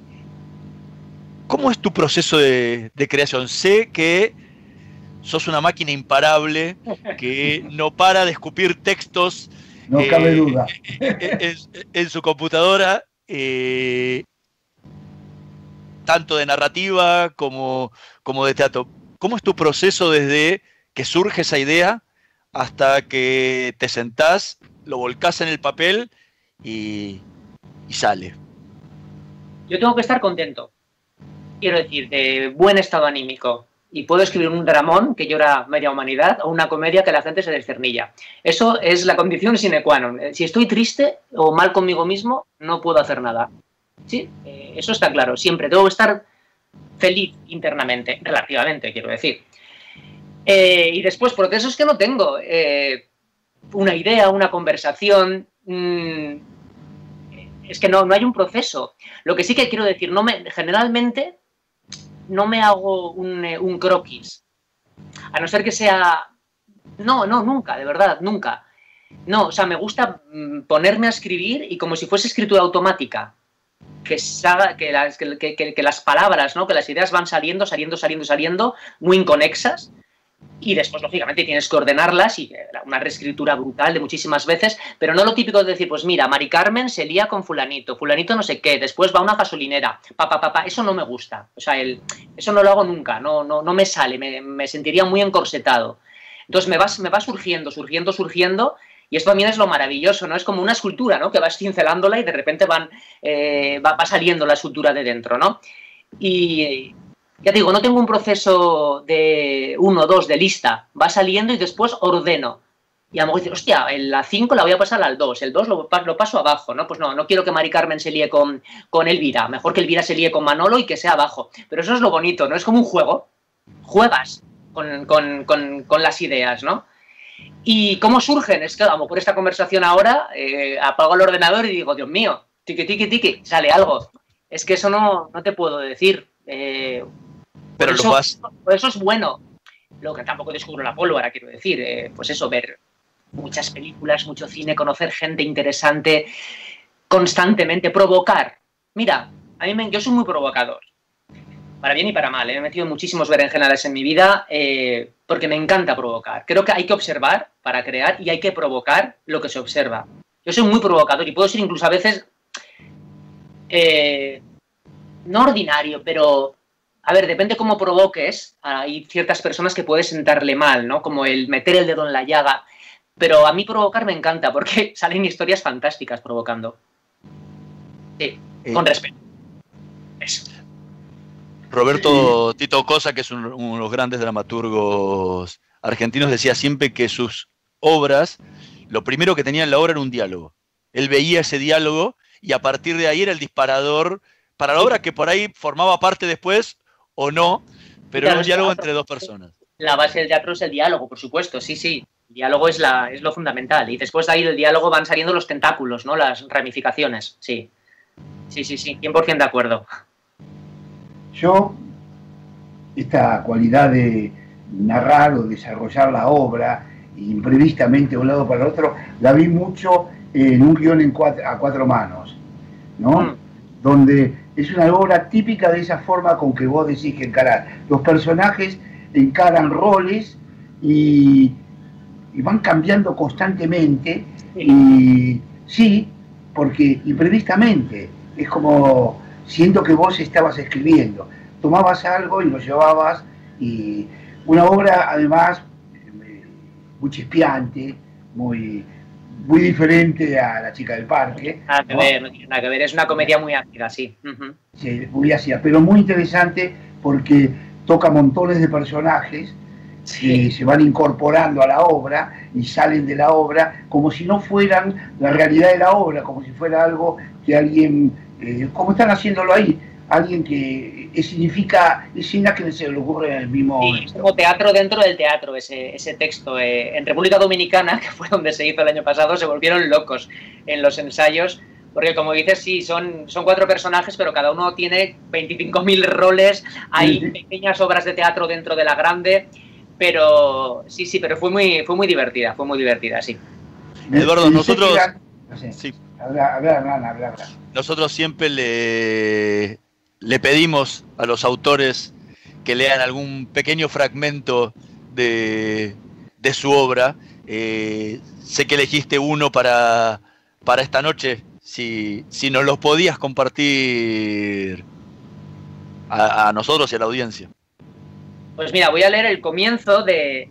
¿Cómo es tu proceso de, de creación? Sé que sos una máquina imparable que no para de escupir textos. No eh, cabe duda. En, en su computadora, eh, tanto de narrativa como, como de teatro. ¿Cómo es tu proceso desde que surge esa idea hasta que te sentás, lo volcás en el papel y, y sale? Yo tengo que estar contento. Quiero decir, de buen estado anímico. Y puedo escribir un dramón que llora media humanidad o una comedia que la gente se descernilla. Eso es la condición sine qua non. Si estoy triste o mal conmigo mismo, no puedo hacer nada. Sí, eh, eso está claro. Siempre tengo que estar feliz internamente, relativamente, quiero decir. Eh, y después, procesos que no tengo. Eh, una idea, una conversación. Mmm, es que no, no hay un proceso. Lo que sí que quiero decir, no me, generalmente no me hago un, un croquis. A no ser que sea... No, no, nunca, de verdad, nunca. No, o sea, me gusta ponerme a escribir y como si fuese escritura automática. Que, salga, que, las, que, que, que las palabras, ¿no? Que las ideas van saliendo, saliendo, saliendo, saliendo, muy inconexas. Y después, lógicamente, tienes que ordenarlas y una reescritura brutal de muchísimas veces, pero no lo típico de decir, pues mira, Mari Carmen se lía con fulanito, fulanito no sé qué, después va a una gasolinera, papá, papá, eso no me gusta. O sea, el, eso no lo hago nunca, no, no, no me sale, me, me sentiría muy encorsetado. Entonces me va, me va surgiendo, surgiendo, surgiendo, y esto también es lo maravilloso, ¿no? Es como una escultura, ¿no? Que vas cincelándola y de repente van, eh, va, va saliendo la escultura de dentro, ¿no? Y... ya te digo, no tengo un proceso de uno, dos, de lista. Va saliendo y después ordeno. Y a lo mejor dices, hostia, la cinco la voy a pasar al dos, el dos lo, lo paso abajo, ¿no? Pues no, no quiero que Mari Carmen se líe con, con Elvira. Mejor que Elvira se líe con Manolo y que sea abajo. Pero eso es lo bonito, ¿no? Es como un juego. Juegas con, con, con, con las ideas, ¿no? ¿Y cómo surgen? Es que a lo mejor esta conversación ahora, eh, apago el ordenador y digo, Dios mío, tiqui, tiqui, tiqui, sale algo. Es que eso no, no te puedo decir. Eh, Pero por, eso, lo vas... por eso es bueno. Lo que tampoco descubro la pólvora, quiero decir. Eh, pues eso, ver muchas películas, mucho cine, conocer gente interesante, constantemente, provocar. Mira, a mí me, yo soy muy provocador. Para bien y para mal. Eh. Me he metido en muchísimos berenjenales en mi vida eh, porque me encanta provocar. Creo que hay que observar para crear y hay que provocar lo que se observa. Yo soy muy provocador y puedo ser incluso a veces... Eh, no ordinario, pero... A ver, depende cómo provoques. Hay ciertas personas que puede sentarle mal, ¿no? Como el meter el dedo en la llaga. Pero a mí provocar me encanta porque salen historias fantásticas provocando. Sí, eh, con respeto. Eso. Roberto Tito Cosa, que es un, uno de los grandes dramaturgos argentinos, decía siempre que sus obras, lo primero que tenía en la obra era un diálogo. Él veía ese diálogo y a partir de ahí era el disparador para la obra que por ahí formaba parte después o no, pero claro, era un diálogo entre dos personas. La base del teatro es el diálogo, por supuesto, sí, sí. El diálogo es, la, es lo fundamental. Y después de ahí del diálogo van saliendo los tentáculos, ¿no? Las ramificaciones, sí. Sí, sí, sí, cien por ciento de acuerdo. Yo, esta cualidad de narrar o desarrollar la obra imprevistamente de un lado para el otro, la vi mucho en un guión en cuatro, a cuatro manos, ¿no? Mm. Donde es una obra típica de esa forma con que vos decís que encarar. Los personajes encaran roles y, y van cambiando constantemente, y sí, porque imprevistamente, es como siento que vos estabas escribiendo, tomabas algo y lo llevabas, y una obra además muy chispeante, muy... muy diferente a La chica del parque. Nada que ¿no? ver, no tiene nada que ver, es una comedia muy ácida, sí. Uh-huh. Sí, muy ácida, pero muy interesante porque toca montones de personajes sí. que se van incorporando a la obra y salen de la obra como si no fueran la realidad de la obra, como si fuera algo que alguien, eh, como están haciéndolo ahí, alguien que eh, significa escenas que se le ocurre en el mismo sí, momento. Como teatro dentro del teatro, ese, ese texto. Eh, en República Dominicana, que fue donde se hizo el año pasado, se volvieron locos en los ensayos, porque como dices, sí, son, son cuatro personajes, pero cada uno tiene veinticinco mil roles, hay sí. pequeñas obras de teatro dentro de la grande, pero sí, sí, pero fue muy, fue muy divertida, fue muy divertida, sí. Eduardo, nosotros... No sé, sí. habla, habla, habla, habla, habla. Nosotros siempre le... le pedimos a los autores que lean algún pequeño fragmento de, de su obra. Eh, sé que elegiste uno para, para esta noche. Si, si nos los podías compartir a, a nosotros y a la audiencia. Pues mira, voy a leer el comienzo de,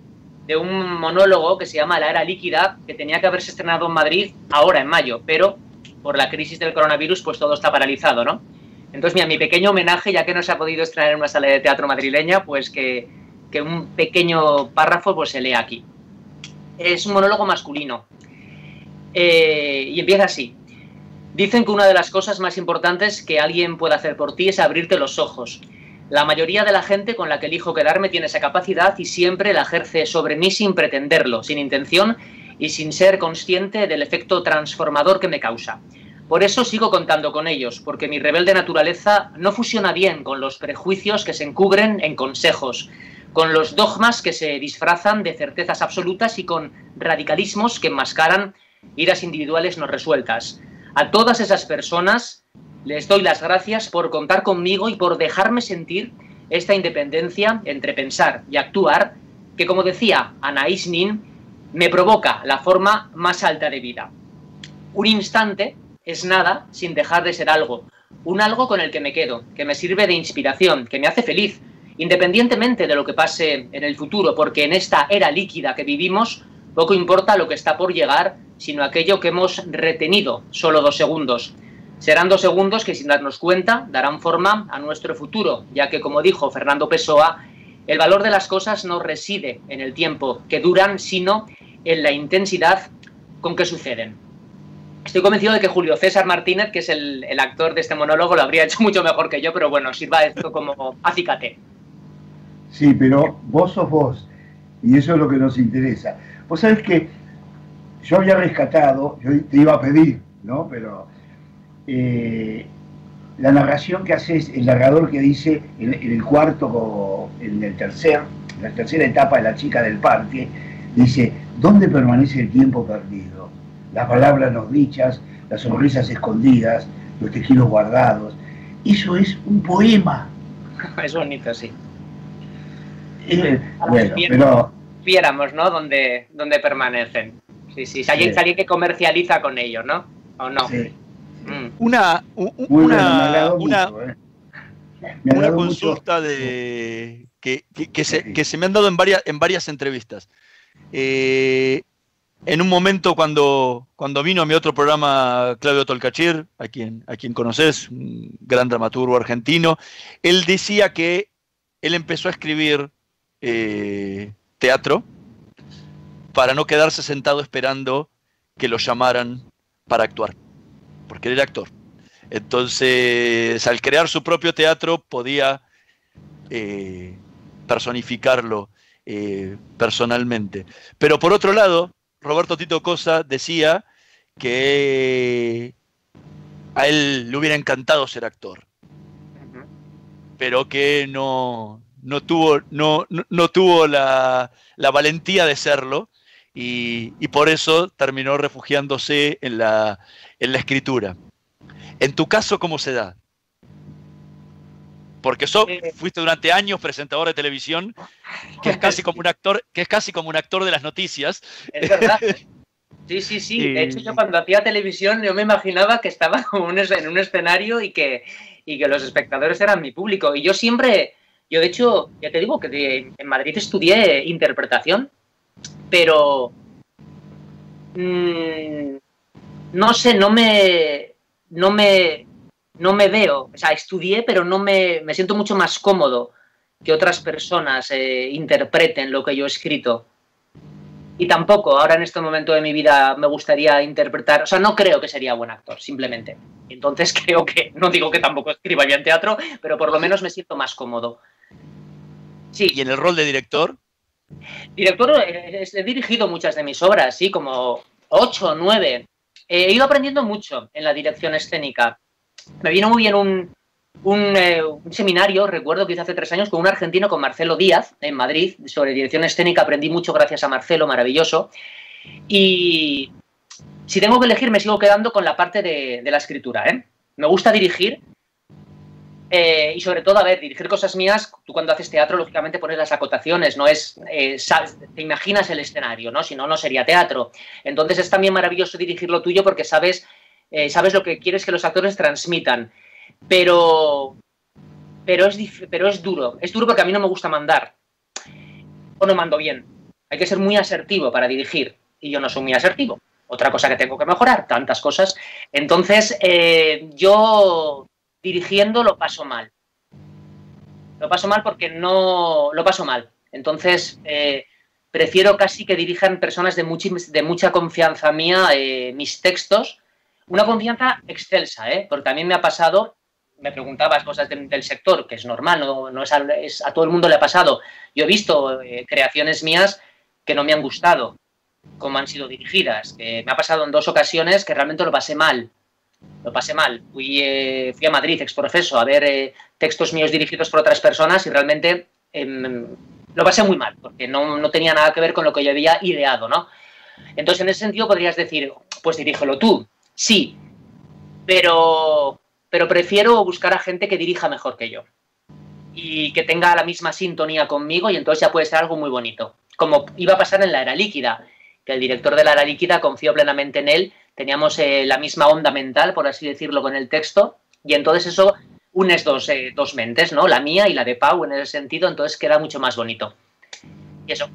de un monólogo que se llama La Era Líquida, que tenía que haberse estrenado en Madrid ahora, en mayo, pero por la crisis del coronavirus, pues todo está paralizado, ¿no? Entonces, mira, mi pequeño homenaje, ya que no se ha podido estrenar en una sala de teatro madrileña, pues que, que un pequeño párrafo pues se lea aquí. Es un monólogo masculino. Eh, y empieza así. Dicen que una de las cosas más importantes que alguien puede hacer por ti es abrirte los ojos. La mayoría de la gente con la que elijo quedarme tiene esa capacidad y siempre la ejerce sobre mí sin pretenderlo, sin intención y sin ser consciente del efecto transformador que me causa. Por eso sigo contando con ellos, porque mi rebelde naturaleza no fusiona bien con los prejuicios que se encubren en consejos, con los dogmas que se disfrazan de certezas absolutas y con radicalismos que enmascaran iras individuales no resueltas. A todas esas personas les doy las gracias por contar conmigo y por dejarme sentir esta independencia entre pensar y actuar que, como decía Anaïs Nin, me provoca la forma más alta de vida. Un instante es nada sin dejar de ser algo, un algo con el que me quedo, que me sirve de inspiración, que me hace feliz, independientemente de lo que pase en el futuro, porque en esta era líquida que vivimos, poco importa lo que está por llegar, sino aquello que hemos retenido solo dos segundos. Serán dos segundos que, sin darnos cuenta, darán forma a nuestro futuro, ya que, como dijo Fernando Pessoa, el valor de las cosas no reside en el tiempo que duran, sino en la intensidad con que suceden. Estoy convencido de que Julio César Martínez, que es el, el actor de este monólogo, lo habría hecho mucho mejor que yo, pero bueno, sirva esto como acicate. Sí, pero vos sos vos, y eso es lo que nos interesa. Vos sabés que yo había rescatado, yo te iba a pedir, ¿no? Pero eh, la narración que haces, el narrador que dice en, en el cuarto, en el tercer, en la tercera etapa de La chica del parque, dice, ¿dónde permanece el tiempo perdido? Las palabras no dichas, las sonrisas escondidas, los tejidos guardados. Eso es un poema. Es bonito, sí. Eh, bueno, pero... Viéramos, ¿no? Dónde, dónde permanecen. Sí, sí. Si alguien, Sí. alguien que comercializa con ellos, ¿no? ¿O no? Sí. Mm. Una, un- Muy bueno, me una, agradó una, mucho, eh. Me una agradó consulta mucho. de que, que- que se, Sí. que se me han dado en varias, en varias entrevistas. Eh, en un momento cuando, cuando vino a mi otro programa Claudio Tolcachir, a quien, a quien conoces, un gran dramaturgo argentino, él decía que él empezó a escribir eh, teatro para no quedarse sentado esperando que lo llamaran para actuar, porque él era actor. Entonces, al crear su propio teatro, podía eh, personificarlo eh, personalmente. Pero por otro lado, Roberto Tito Cosa decía que a él le hubiera encantado ser actor, pero que no, no tuvo, no, no, no tuvo la, la valentía de serlo, y, y por eso terminó refugiándose en la, en la escritura. En tu caso, ¿cómo se da? Porque sos, Eh. fuiste durante años presentador de televisión, que es casi como un actor, que es casi como un actor de las noticias. Es verdad. Sí, sí, sí. De hecho, yo cuando hacía televisión, yo me imaginaba que estaba como un es- en un escenario y que, y que los espectadores eran mi público. Y yo siempre, yo de hecho, ya te digo que de- en Madrid estudié interpretación, pero mm, no sé, no me, no me, no me veo. O sea, estudié, pero no me, me siento mucho más cómodo que otras personas eh, interpreten lo que yo he escrito. Y tampoco, ahora en este momento de mi vida me gustaría interpretar, o sea, no creo que sería buen actor, simplemente. Entonces creo que, no digo que tampoco escriba bien teatro, pero por lo menos me siento más cómodo. Sí, Y en el rol de director, director, eh, he dirigido muchas de mis obras, sí, como ocho o nueve. He ido aprendiendo mucho en la dirección escénica. Me vino muy bien un, un, eh, un seminario, recuerdo que hice hace tres años, con un argentino, con Marcelo Díaz, en Madrid, sobre dirección escénica. Aprendí mucho gracias a Marcelo, maravilloso. Y si tengo que elegir, me sigo quedando con la parte de, de la escritura, ¿eh? Me gusta dirigir. Eh, y sobre todo, a ver, dirigir cosas mías, tú cuando haces teatro, lógicamente pones las acotaciones, no es, eh, sabes, te imaginas el escenario, ¿no? Si no, no sería teatro. Entonces es también maravilloso dirigir lo tuyo porque sabes, eh, sabes lo que quieres que los actores transmitan. Pero, pero, es dif- pero es duro, es duro porque a mí no me gusta mandar, o no mando bien. Hay que ser muy asertivo para dirigir, y yo no soy muy asertivo. Otra cosa que tengo que mejorar, tantas cosas. Entonces, eh, yo dirigiendo lo paso mal. Lo paso mal porque no... Lo paso mal. Entonces, eh, prefiero casi que dirijan personas de, muchi, de mucha confianza mía eh, mis textos. Una confianza excelsa, ¿eh? Porque también me ha pasado... Me preguntabas cosas de, del sector, que es normal, no, no es, a, es a todo el mundo le ha pasado. Yo he visto eh, creaciones mías que no me han gustado, cómo han sido dirigidas. Eh, me ha pasado en dos ocasiones que realmente lo pasé mal. Lo pasé mal. Fui, eh, fui a Madrid, exprofeso, a ver eh, textos míos dirigidos por otras personas y realmente eh, lo pasé muy mal, porque no, no tenía nada que ver con lo que yo había ideado, ¿no? Entonces, en ese sentido podrías decir, pues dirígelo tú. Sí, pero... pero prefiero buscar a gente que dirija mejor que yo y que tenga la misma sintonía conmigo, y entonces ya puede ser algo muy bonito. Como iba a pasar en La Era Líquida, que el director de La Era Líquida confió plenamente en él, teníamos eh, la misma onda mental, por así decirlo, con el texto, y entonces eso unes dos, eh, dos mentes, ¿no? La mía y la de Pau en ese sentido, entonces queda mucho más bonito. Y eso.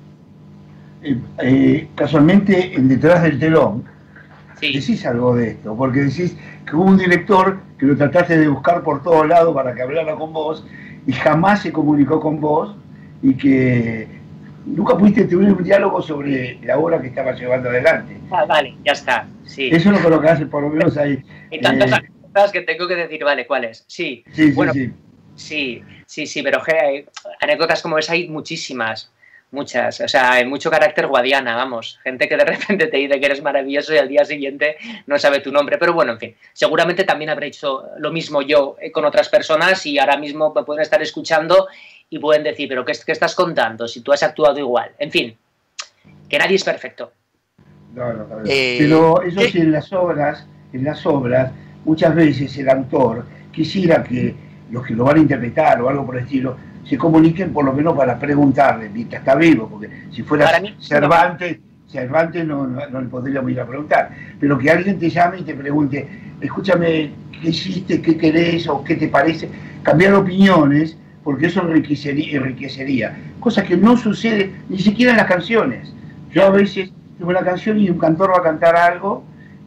Eh, eh, casualmente, en Detrás del Telón, Sí. decís algo de esto, porque decís que hubo un director que lo trataste de buscar por todos lados para que hablara con vos y jamás se comunicó con vos, y que nunca pudiste tener un diálogo sobre la obra que estaba llevando adelante. Ah, vale, ya está, sí. Eso es lo que hace por lo menos ahí. Y tantas eh, anécdotas que tengo que decir, vale, ¿cuáles? Sí, sí, sí, bueno, sí. sí, sí, sí, pero hey, anécdotas como esa hay muchísimas. Muchas, o sea, hay mucho carácter guadiana, vamos, gente que de repente te dice que eres maravilloso y al día siguiente no sabe tu nombre, pero bueno, en fin, seguramente también habré hecho lo mismo yo con otras personas y ahora mismo me pueden estar escuchando y pueden decir, pero ¿qué, qué estás contando? Si tú has actuado igual, en fin, que nadie es perfecto. No, no, no. Eh, Pero eso ¿qué? sí, en las obras, en las obras, muchas veces el autor quisiera que los que lo van a interpretar o algo por el estilo se comuniquen por lo menos para preguntarle mientras está vivo, porque si fuera Para mí, Cervantes, Cervantes no, no, no le podríamos ir a preguntar, pero que alguien te llame y te pregunte, escúchame, ¿qué hiciste? ¿Qué querés? ¿O qué te parece? Cambiar opiniones, porque eso enriquecería, enriquecería. Cosa que no sucede ni siquiera en las canciones. Yo a veces tengo una canción y un cantor va a cantar algo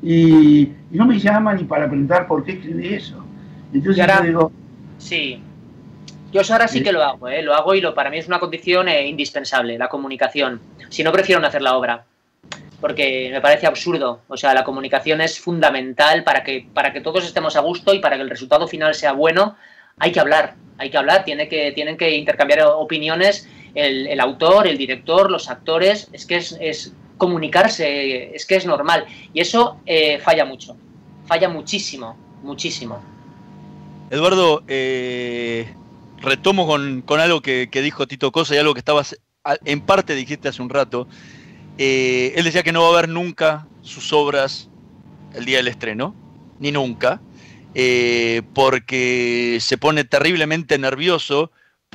y, y no me llama ni para preguntar por qué escribí eso. Entonces ahora, yo digo... Sí. Yo eso ahora sí que lo hago, ¿eh? Lo hago y lo, para mí es una condición eh, indispensable, la comunicación. Si no, prefiero no hacer la obra, porque me parece absurdo. O sea, la comunicación es fundamental para que, para que todos estemos a gusto y para que el resultado final sea bueno. Hay que hablar, hay que hablar, tiene que, tienen que intercambiar opiniones el, el autor, el director, los actores. Es que es, es comunicarse, es que es normal. Y eso eh, falla mucho, falla muchísimo, muchísimo. Eduardo, eh... retomo con, con algo que, que dijo Tito Cosa y algo que estabas, en parte dijiste hace un rato. Eh, él decía que no va a ver nunca sus obras el día del estreno, ni nunca, eh, porque se pone terriblemente nervioso,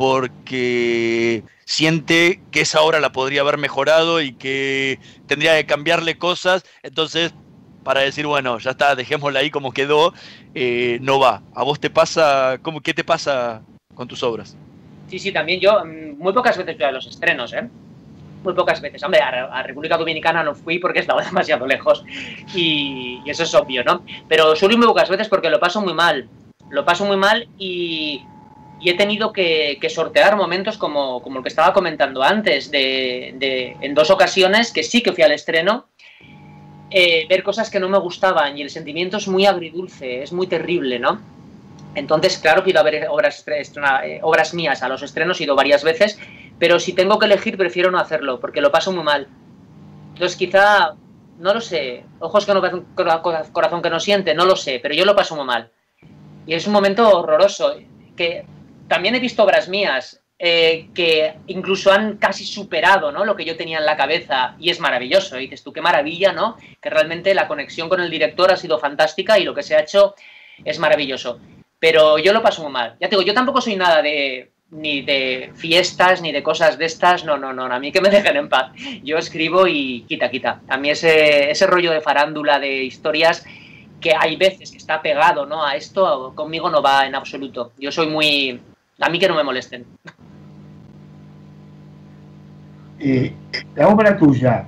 porque siente que esa obra la podría haber mejorado y que tendría que cambiarle cosas, entonces para decir, bueno, ya está, dejémosla ahí como quedó, eh, no va. ¿A vos te pasa, cómo, qué te pasa con tus obras? Sí, sí, también yo muy pocas veces voy a los estrenos, ¿eh? Muy pocas veces. Hombre, a, a República Dominicana no fui porque estaba demasiado lejos y, y eso es obvio, ¿no? Pero suelo ir muy pocas veces porque lo paso muy mal. Lo paso muy mal y, y he tenido que, que sortear momentos como, como el que estaba comentando antes, de, de, en dos ocasiones que sí que fui al estreno, eh, ver cosas que no me gustaban y el sentimiento es muy agridulce, es muy terrible, ¿no? Entonces, claro que he ido a ver obras, estrena, eh, obras mías a los estrenos, he ido varias veces, pero si tengo que elegir prefiero no hacerlo, porque lo paso muy mal. Entonces quizá, no lo sé, ojos que no ven, corazón que no siente, no lo sé, pero yo lo paso muy mal. Y es un momento horroroso, que también he visto obras mías eh, que incluso han casi superado, ¿no?, lo que yo tenía en la cabeza, y es maravilloso, y dices tú, qué maravilla, ¿no?, que realmente la conexión con el director ha sido fantástica y lo que se ha hecho es maravilloso. Pero yo lo paso muy mal. Ya te digo, yo tampoco soy nada de ni de fiestas, ni de cosas de estas, no, no, no, a mí que me dejen en paz. Yo escribo y quita, quita. A mí ese, ese rollo de farándula, de historias, que hay veces que está pegado, ¿no?, a esto, conmigo no va en absoluto. Yo soy muy... A mí que no me molesten. eh, la obra tuya,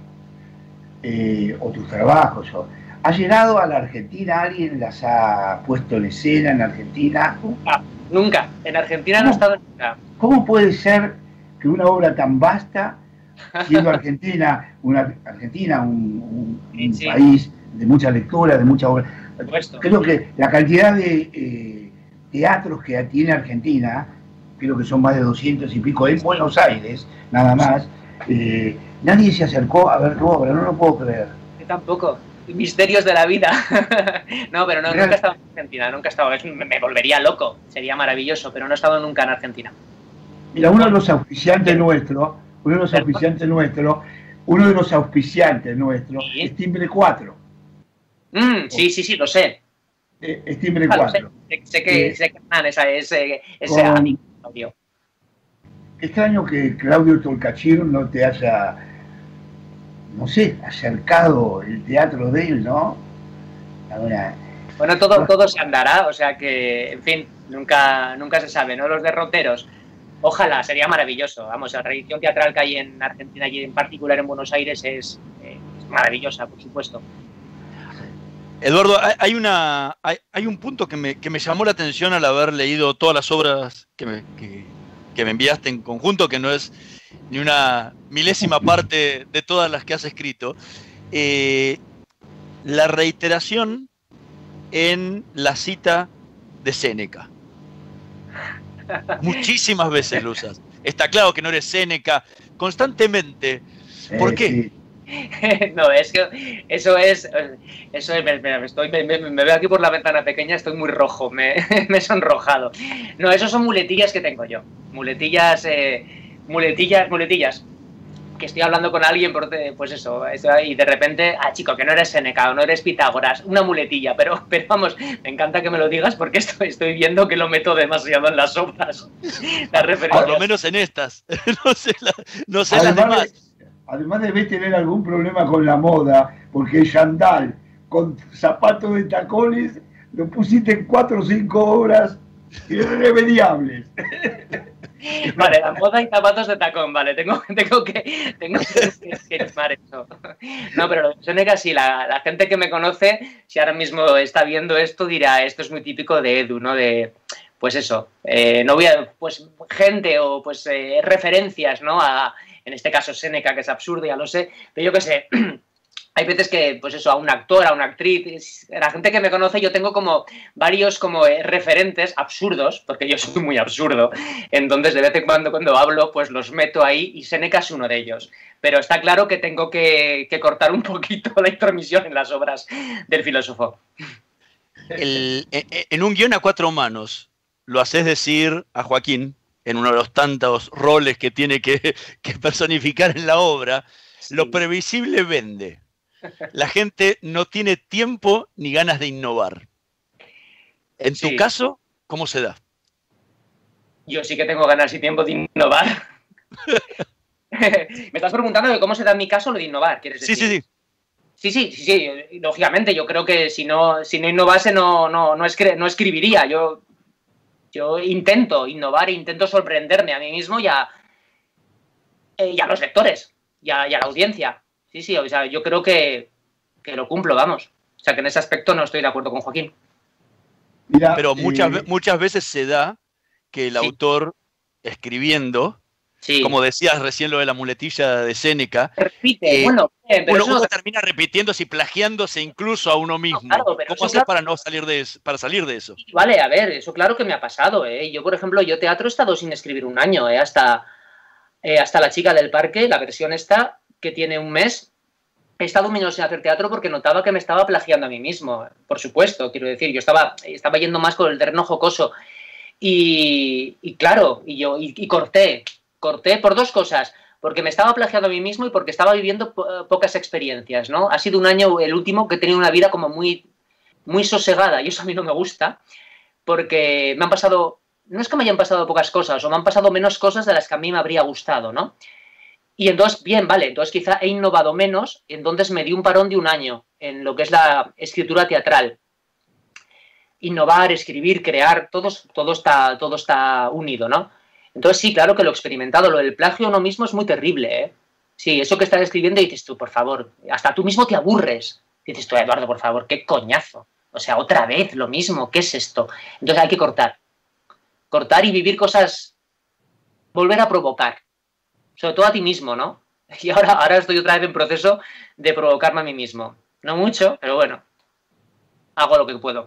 eh, o tus trabajos, o, ¿ha llegado a la Argentina? ¿Alguien las ha puesto en escena en Argentina? Nunca, nunca. En Argentina no, no he estado nunca. ¿Cómo puede ser que una obra tan vasta, siendo Argentina, una, Argentina un, un, un sí. país de mucha lectura, de mucha obra, creo que la cantidad de eh, teatros que tiene Argentina, creo que son más de doscientos y pico, en Buenos Aires, nada más, eh, nadie se acercó a ver tu obra, no lo puedo creer. Yo tampoco. Misterios de la vida. No, pero no, nunca he estado en Argentina, nunca he estado, me, me volvería loco, sería maravilloso, pero no he estado nunca en Argentina. Mira, uno de los auspiciantes nuestros, uno de los auspiciantes nuestros, uno de los auspiciantes nuestros, ¿sí? Es Timbre cuatro. Mm, sí, sí, sí, lo sé. Eh, es Timbre ah, cuatro. Sé, sé, sé que, eh, sé que man, esa, ese, ese con... amigo, Claudio. Extraño que Claudio Tolcachir no te haya, no sé, acercado el teatro de él, ¿no? Ahora, bueno, todo, todo se andará, o sea que, en fin, nunca, nunca se sabe, ¿no? Los derroteros. Ojalá, sería maravilloso. Vamos, la tradición teatral que hay en Argentina y en particular en Buenos Aires es, eh, es maravillosa, por supuesto. Eduardo, hay, una, hay, hay un punto que me, que me llamó la atención al haber leído todas las obras que me, que, que me enviaste en conjunto, que no es ni una milésima parte de todas las que has escrito. Eh, la reiteración en la cita de Séneca. Muchísimas veces lo usas. Está claro que no eres Séneca, constantemente. ¿Por qué? No, es que eso es, eso es, me, me, estoy, me, me veo aquí por la ventana pequeña, estoy muy rojo, me, me he sonrojado. No, esos son muletillas que tengo yo, muletillas, eh, muletillas, muletillas, que estoy hablando con alguien, por, pues eso, eso, y de repente, ah, chico, que no eres Séneca o no eres Pitágoras, una muletilla, pero, pero vamos, me encanta que me lo digas porque estoy, estoy viendo que lo meto demasiado en las obras. Las referencias. Por lo menos en estas, no sé, la, no sé las demás. Además debes tener algún problema con la moda, porque el chandal con zapatos de tacones lo pusiste en cuatro o cinco obras irremediables. Vale, la moda y zapatos de tacón, vale, tengo, tengo que tengo que, que llamar eso. No, pero lo de Séneca sí, la, la gente que me conoce, si ahora mismo está viendo esto, dirá, esto es muy típico de Edu, ¿no? De, pues eso, eh, no voy a, pues gente o pues eh, referencias, ¿no? A, en este caso Séneca, que es absurdo, ya lo sé, pero yo qué sé, hay veces que, pues eso, a un actor, a una actriz, la gente que me conoce, yo tengo como varios como eh, referentes absurdos, porque yo soy muy absurdo, entonces de vez en cuando cuando hablo, pues los meto ahí y Séneca es uno de ellos. Pero está claro que tengo que, que cortar un poquito la intromisión en las obras del filósofo. El, en un guión a cuatro manos, lo haces decir a Joaquín, en uno de los tantos roles que tiene que, que personificar en la obra, sí. Lo previsible vende. La gente no tiene tiempo ni ganas de innovar. En sí. Tu caso, ¿cómo se da? Yo sí que tengo ganas y tiempo de innovar. Me estás preguntando de cómo se da en mi caso lo de innovar, ¿quieres decir? Sí, sí, sí. Sí, sí, sí, sí. Lógicamente, yo creo que si no, si no innovase no, no, no, escri no escribiría. Yo... Yo intento innovar e intento sorprenderme a mí mismo y a, eh, y a los lectores y a, y a la audiencia. Sí, sí, o sea, yo creo que, que lo cumplo, vamos. O sea, que en ese aspecto no estoy de acuerdo con Joaquín. Mira, pero muchas, eh... muchas veces se da que el sí. autor, escribiendo, sí. como decías recién lo de la muletilla de Séneca, repite, eh, bueno, bien, pero uno, eso... uno termina repitiéndose y plagiándose incluso a uno mismo. No, claro, pero ¿cómo haces claro... para no salir de eso, para salir de eso? Vale, a ver, eso claro que me ha pasado, ¿eh? Yo, por ejemplo, yo teatro he estado sin escribir un año, ¿eh? Hasta, eh, hasta La chica del parque, la versión esta, que tiene un mes, he estado un año sin hacer teatro porque notaba que me estaba plagiando a mí mismo, por supuesto, quiero decir, yo estaba, estaba yendo más con el terreno jocoso. Y, y claro, y yo y, y corté, corté por dos cosas, porque me estaba plagiando a mí mismo y porque estaba viviendo po pocas experiencias, ¿no? Ha sido un año, el último, que he tenido una vida como muy, muy sosegada, y eso a mí no me gusta, porque me han pasado, no es que me hayan pasado pocas cosas, o me han pasado menos cosas de las que a mí me habría gustado, ¿no? Y entonces, bien, vale, entonces quizá he innovado menos, entonces me di un parón de un año en lo que es la escritura teatral. Innovar, escribir, crear, todo, todo, está, todo está unido, ¿no? Entonces sí, claro que lo he experimentado. Lo del plagio uno mismo es muy terrible, ¿eh? Sí, eso que estás escribiendo y dices tú, por favor, hasta tú mismo te aburres. Dices tú, Eduardo, por favor, qué coñazo. O sea, otra vez lo mismo, ¿qué es esto? Entonces hay que cortar. Cortar y vivir cosas, volver a provocar. Sobre todo a ti mismo, ¿no? Y ahora, ahora estoy otra vez en proceso de provocarme a mí mismo. No mucho, pero bueno, hago lo que puedo.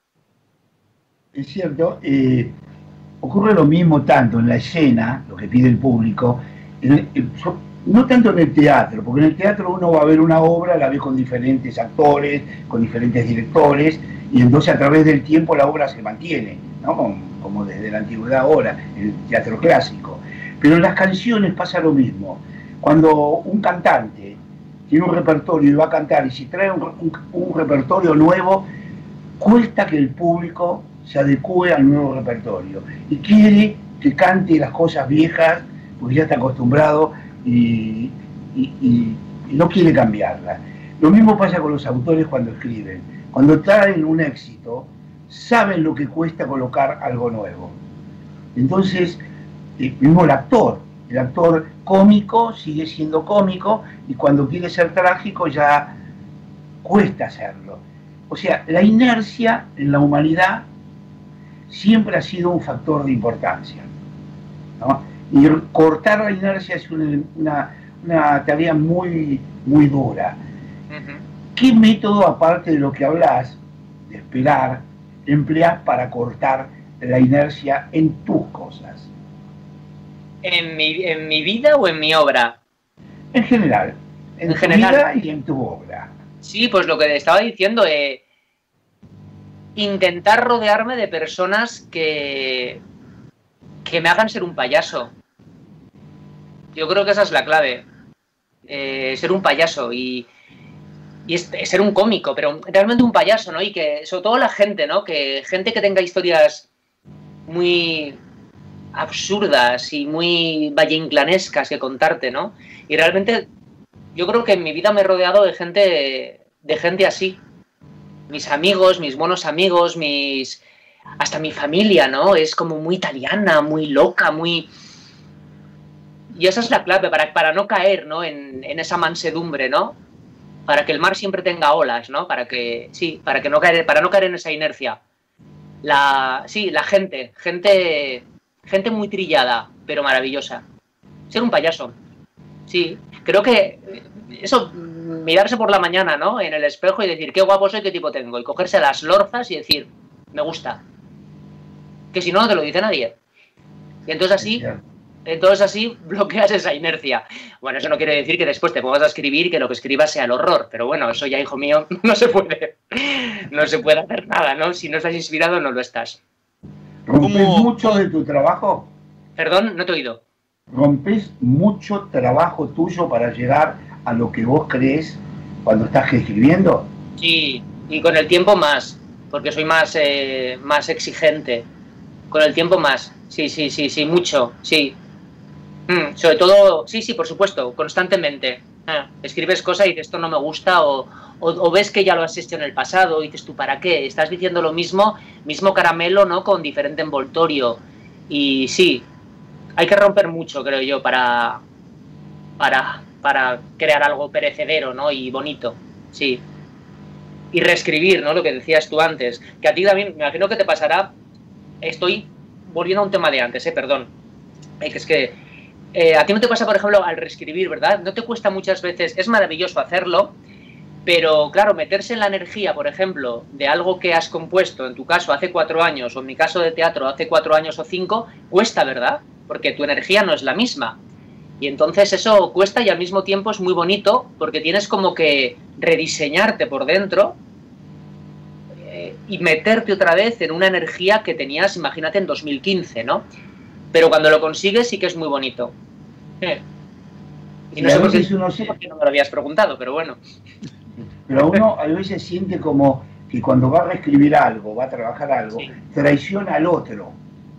Es cierto, eh, ocurre lo mismo tanto en la escena, lo que pide el público, en el, en, no tanto en el teatro, porque en el teatro uno va a ver una obra, la ve con diferentes actores, con diferentes directores, y entonces a través del tiempo la obra se mantiene, ¿no? Como, como desde la antigüedad ahora, el teatro clásico. Pero en las canciones pasa lo mismo. Cuando un cantante tiene un repertorio y va a cantar, y si trae un, un, un repertorio nuevo, cuesta que el público se adecue al nuevo repertorio. Y quiere que cante las cosas viejas, porque ya está acostumbrado y, y, y, y no quiere cambiarlas. Lo mismo pasa con los autores cuando escriben. Cuando traen un éxito, saben lo que cuesta colocar algo nuevo. Entonces, el mismo el actor, el actor cómico sigue siendo cómico y cuando quiere ser trágico ya cuesta hacerlo. O sea, la inercia en la humanidad siempre ha sido un factor de importancia, ¿no? Y cortar la inercia es una, una, una tarea muy, muy dura. Uh-huh. ¿Qué método, aparte de lo que hablas, de esperar, empleas para cortar la inercia en tus cosas? ¿En mi, en mi vida o en mi obra? En general, en, en tu general. vida y en tu obra. Sí, pues lo que estaba diciendo, eh, intentar rodearme de personas que, que me hagan ser un payaso. Yo creo que esa es la clave, eh, ser un payaso y, y es, es ser un cómico, pero realmente un payaso, ¿no? Y que, sobre todo la gente, ¿no? Que gente que tenga historias muy absurdas y muy valleinclanescas que contarte, ¿no? Y realmente yo creo que en mi vida me he rodeado de gente, de gente así. Mis amigos, mis buenos amigos, mis hasta mi familia, ¿no? Es como muy italiana, muy loca, muy... Y esa es la clave para, para no caer, ¿no? En, en esa mansedumbre, ¿no? Para que el mar siempre tenga olas, ¿no? Para que, sí, para que no caer, para no caer en esa inercia. La, sí, la gente, gente... Gente muy trillada, pero maravillosa. Ser un payaso. Sí, creo que eso, mirarse por la mañana, ¿no? En el espejo y decir, qué guapo soy, qué tipo tengo. Y cogerse las lorzas y decir, me gusta. Que si no, no te lo dice nadie. Y entonces así, entonces así bloqueas esa inercia. Bueno, eso no quiere decir que después te pongas a escribir y que lo que escribas sea el horror. Pero bueno, eso ya, hijo mío, no se puede. No se puede hacer nada, ¿no? Si no estás inspirado, no lo estás. ¿Rompes mucho de tu trabajo? Perdón, no te he oído. ¿Rompes mucho trabajo tuyo para llegar a lo que vos crees cuando estás escribiendo? Sí, y con el tiempo más, porque soy más, eh, más exigente. Con el tiempo más, sí, sí, sí, sí, mucho, sí. Mm, sobre todo, sí, sí, por supuesto, constantemente. Ah, escribes cosas y dices, esto no me gusta, o, o, o ves que ya lo has hecho en el pasado y dices tú, ¿para qué? Estás diciendo lo mismo, mismo caramelo, ¿no? Con diferente envoltorio. Y sí, hay que romper mucho, creo yo, para, para, para crear algo perecedero, ¿no? Y bonito, sí. Y reescribir, ¿no? Lo que decías tú antes. Que a ti también, me imagino que te pasará, estoy volviendo a un tema de antes, ¿eh? Perdón. Eh, que es que... Eh, a ti no te pasa, por ejemplo, al reescribir, ¿verdad? No te cuesta muchas veces, es maravilloso hacerlo, pero claro, meterse en la energía, por ejemplo, de algo que has compuesto, en tu caso hace cuatro años, o en mi caso de teatro hace cuatro años o cinco, cuesta, ¿verdad? Porque tu energía no es la misma. Y entonces eso cuesta y al mismo tiempo es muy bonito, porque tienes como que rediseñarte por dentro eh, y meterte otra vez en una energía que tenías, imagínate, en dos mil quince, ¿no? Pero cuando lo consigues sí que es muy bonito. Eh. Y no sé por qué, uno se... porque no me lo habías preguntado, pero bueno. Pero uno a veces siente como que cuando va a reescribir algo, va a trabajar algo, sí, traiciona al otro.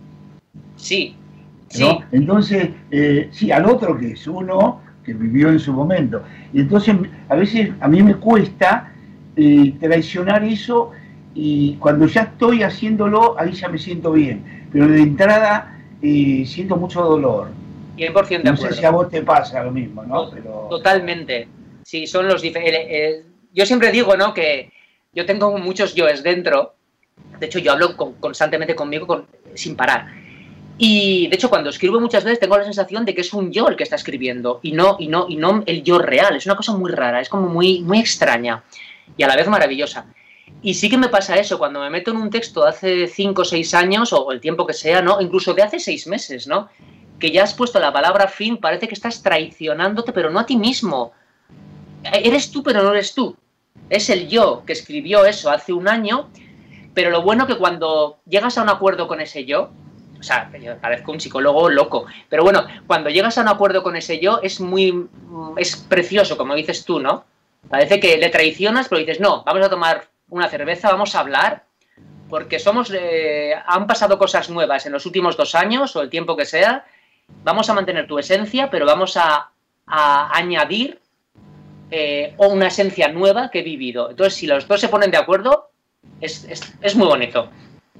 Sí, ¿no? sí. Entonces, eh, sí, al otro que es uno que vivió en su momento. Y entonces a veces a mí me cuesta eh, traicionar eso y cuando ya estoy haciéndolo, ahí ya me siento bien. Pero de entrada... Eh, siento mucho dolor, cien por ciento de No acuerdo. sé si a vos te pasa lo mismo, ¿no? Pero... Totalmente. Sí, son los diferentes. Eh, yo siempre digo, ¿no? Que yo tengo muchos yoes dentro. De hecho, yo hablo con, constantemente conmigo con, sin parar. Y de hecho, cuando escribo muchas veces tengo la sensación de que es un yo el que está escribiendo y no, y no, y no el yo real. Es una cosa muy rara, es como muy, muy extraña y a la vez maravillosa. Y sí que me pasa eso, cuando me meto en un texto de hace cinco o seis años, o el tiempo que sea, ¿no? Incluso de hace seis meses, ¿no? Que ya has puesto la palabra fin, parece que estás traicionándote, pero no a ti mismo. Eres tú, pero no eres tú. Es el yo que escribió eso hace un año, pero lo bueno que cuando llegas a un acuerdo con ese yo, o sea, yo parezco un psicólogo loco, pero bueno, cuando llegas a un acuerdo con ese yo es muy, es precioso, como dices tú, ¿no? Parece que le traicionas, pero dices, no, vamos a tomar una cerveza, vamos a hablar, porque somos, eh, han pasado cosas nuevas en los últimos dos años, o el tiempo que sea, vamos a mantener tu esencia, pero vamos a, a añadir eh, una esencia nueva que he vivido. Entonces, si los dos se ponen de acuerdo, es, es, es muy bonito.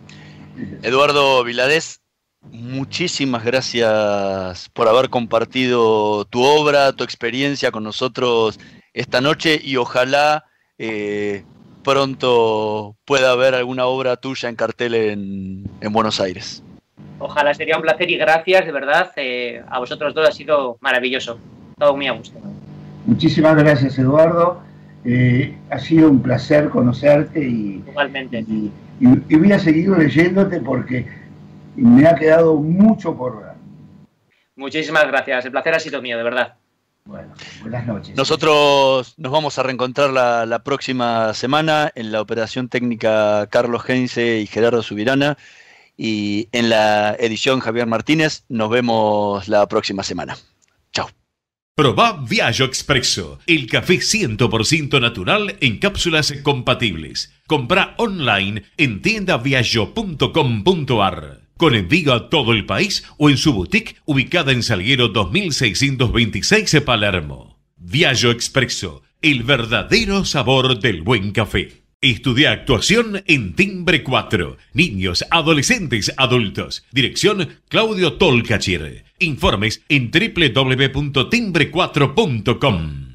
Eduardo Viladés, muchísimas gracias por haber compartido tu obra, tu experiencia con nosotros esta noche y ojalá eh, pronto pueda haber alguna obra tuya en cartel en, en Buenos Aires. Ojalá, sería un placer y gracias, de verdad, eh, a vosotros dos ha sido maravilloso, todo muy a gusto. Muchísimas gracias, Eduardo. Eh, ha sido un placer conocerte y, Igualmente. y, y, y voy a seguir leyéndote porque me ha quedado mucho por ver. Muchísimas gracias, el placer ha sido mío, de verdad. Bueno, buenas noches. Nosotros nos vamos a reencontrar la, la próxima semana en la operación técnica Carlos Heinze y Gerardo Subirana y en la edición Javier Martínez. Nos vemos la próxima semana. Chao. Probá Viaggio Expresso, el café cien por ciento natural en cápsulas compatibles. Comprá online en tienda viaggio punto com punto ar. Con envío a todo el país o en su boutique ubicada en Salguero dos mil seiscientos veintiséis, Palermo. Viaggio Expresso, el verdadero sabor del buen café. Estudia actuación en Timbre cuatro. Niños, adolescentes, adultos. Dirección Claudio Tolcachir. Informes en doble u doble u doble u punto timbre cuatro punto com.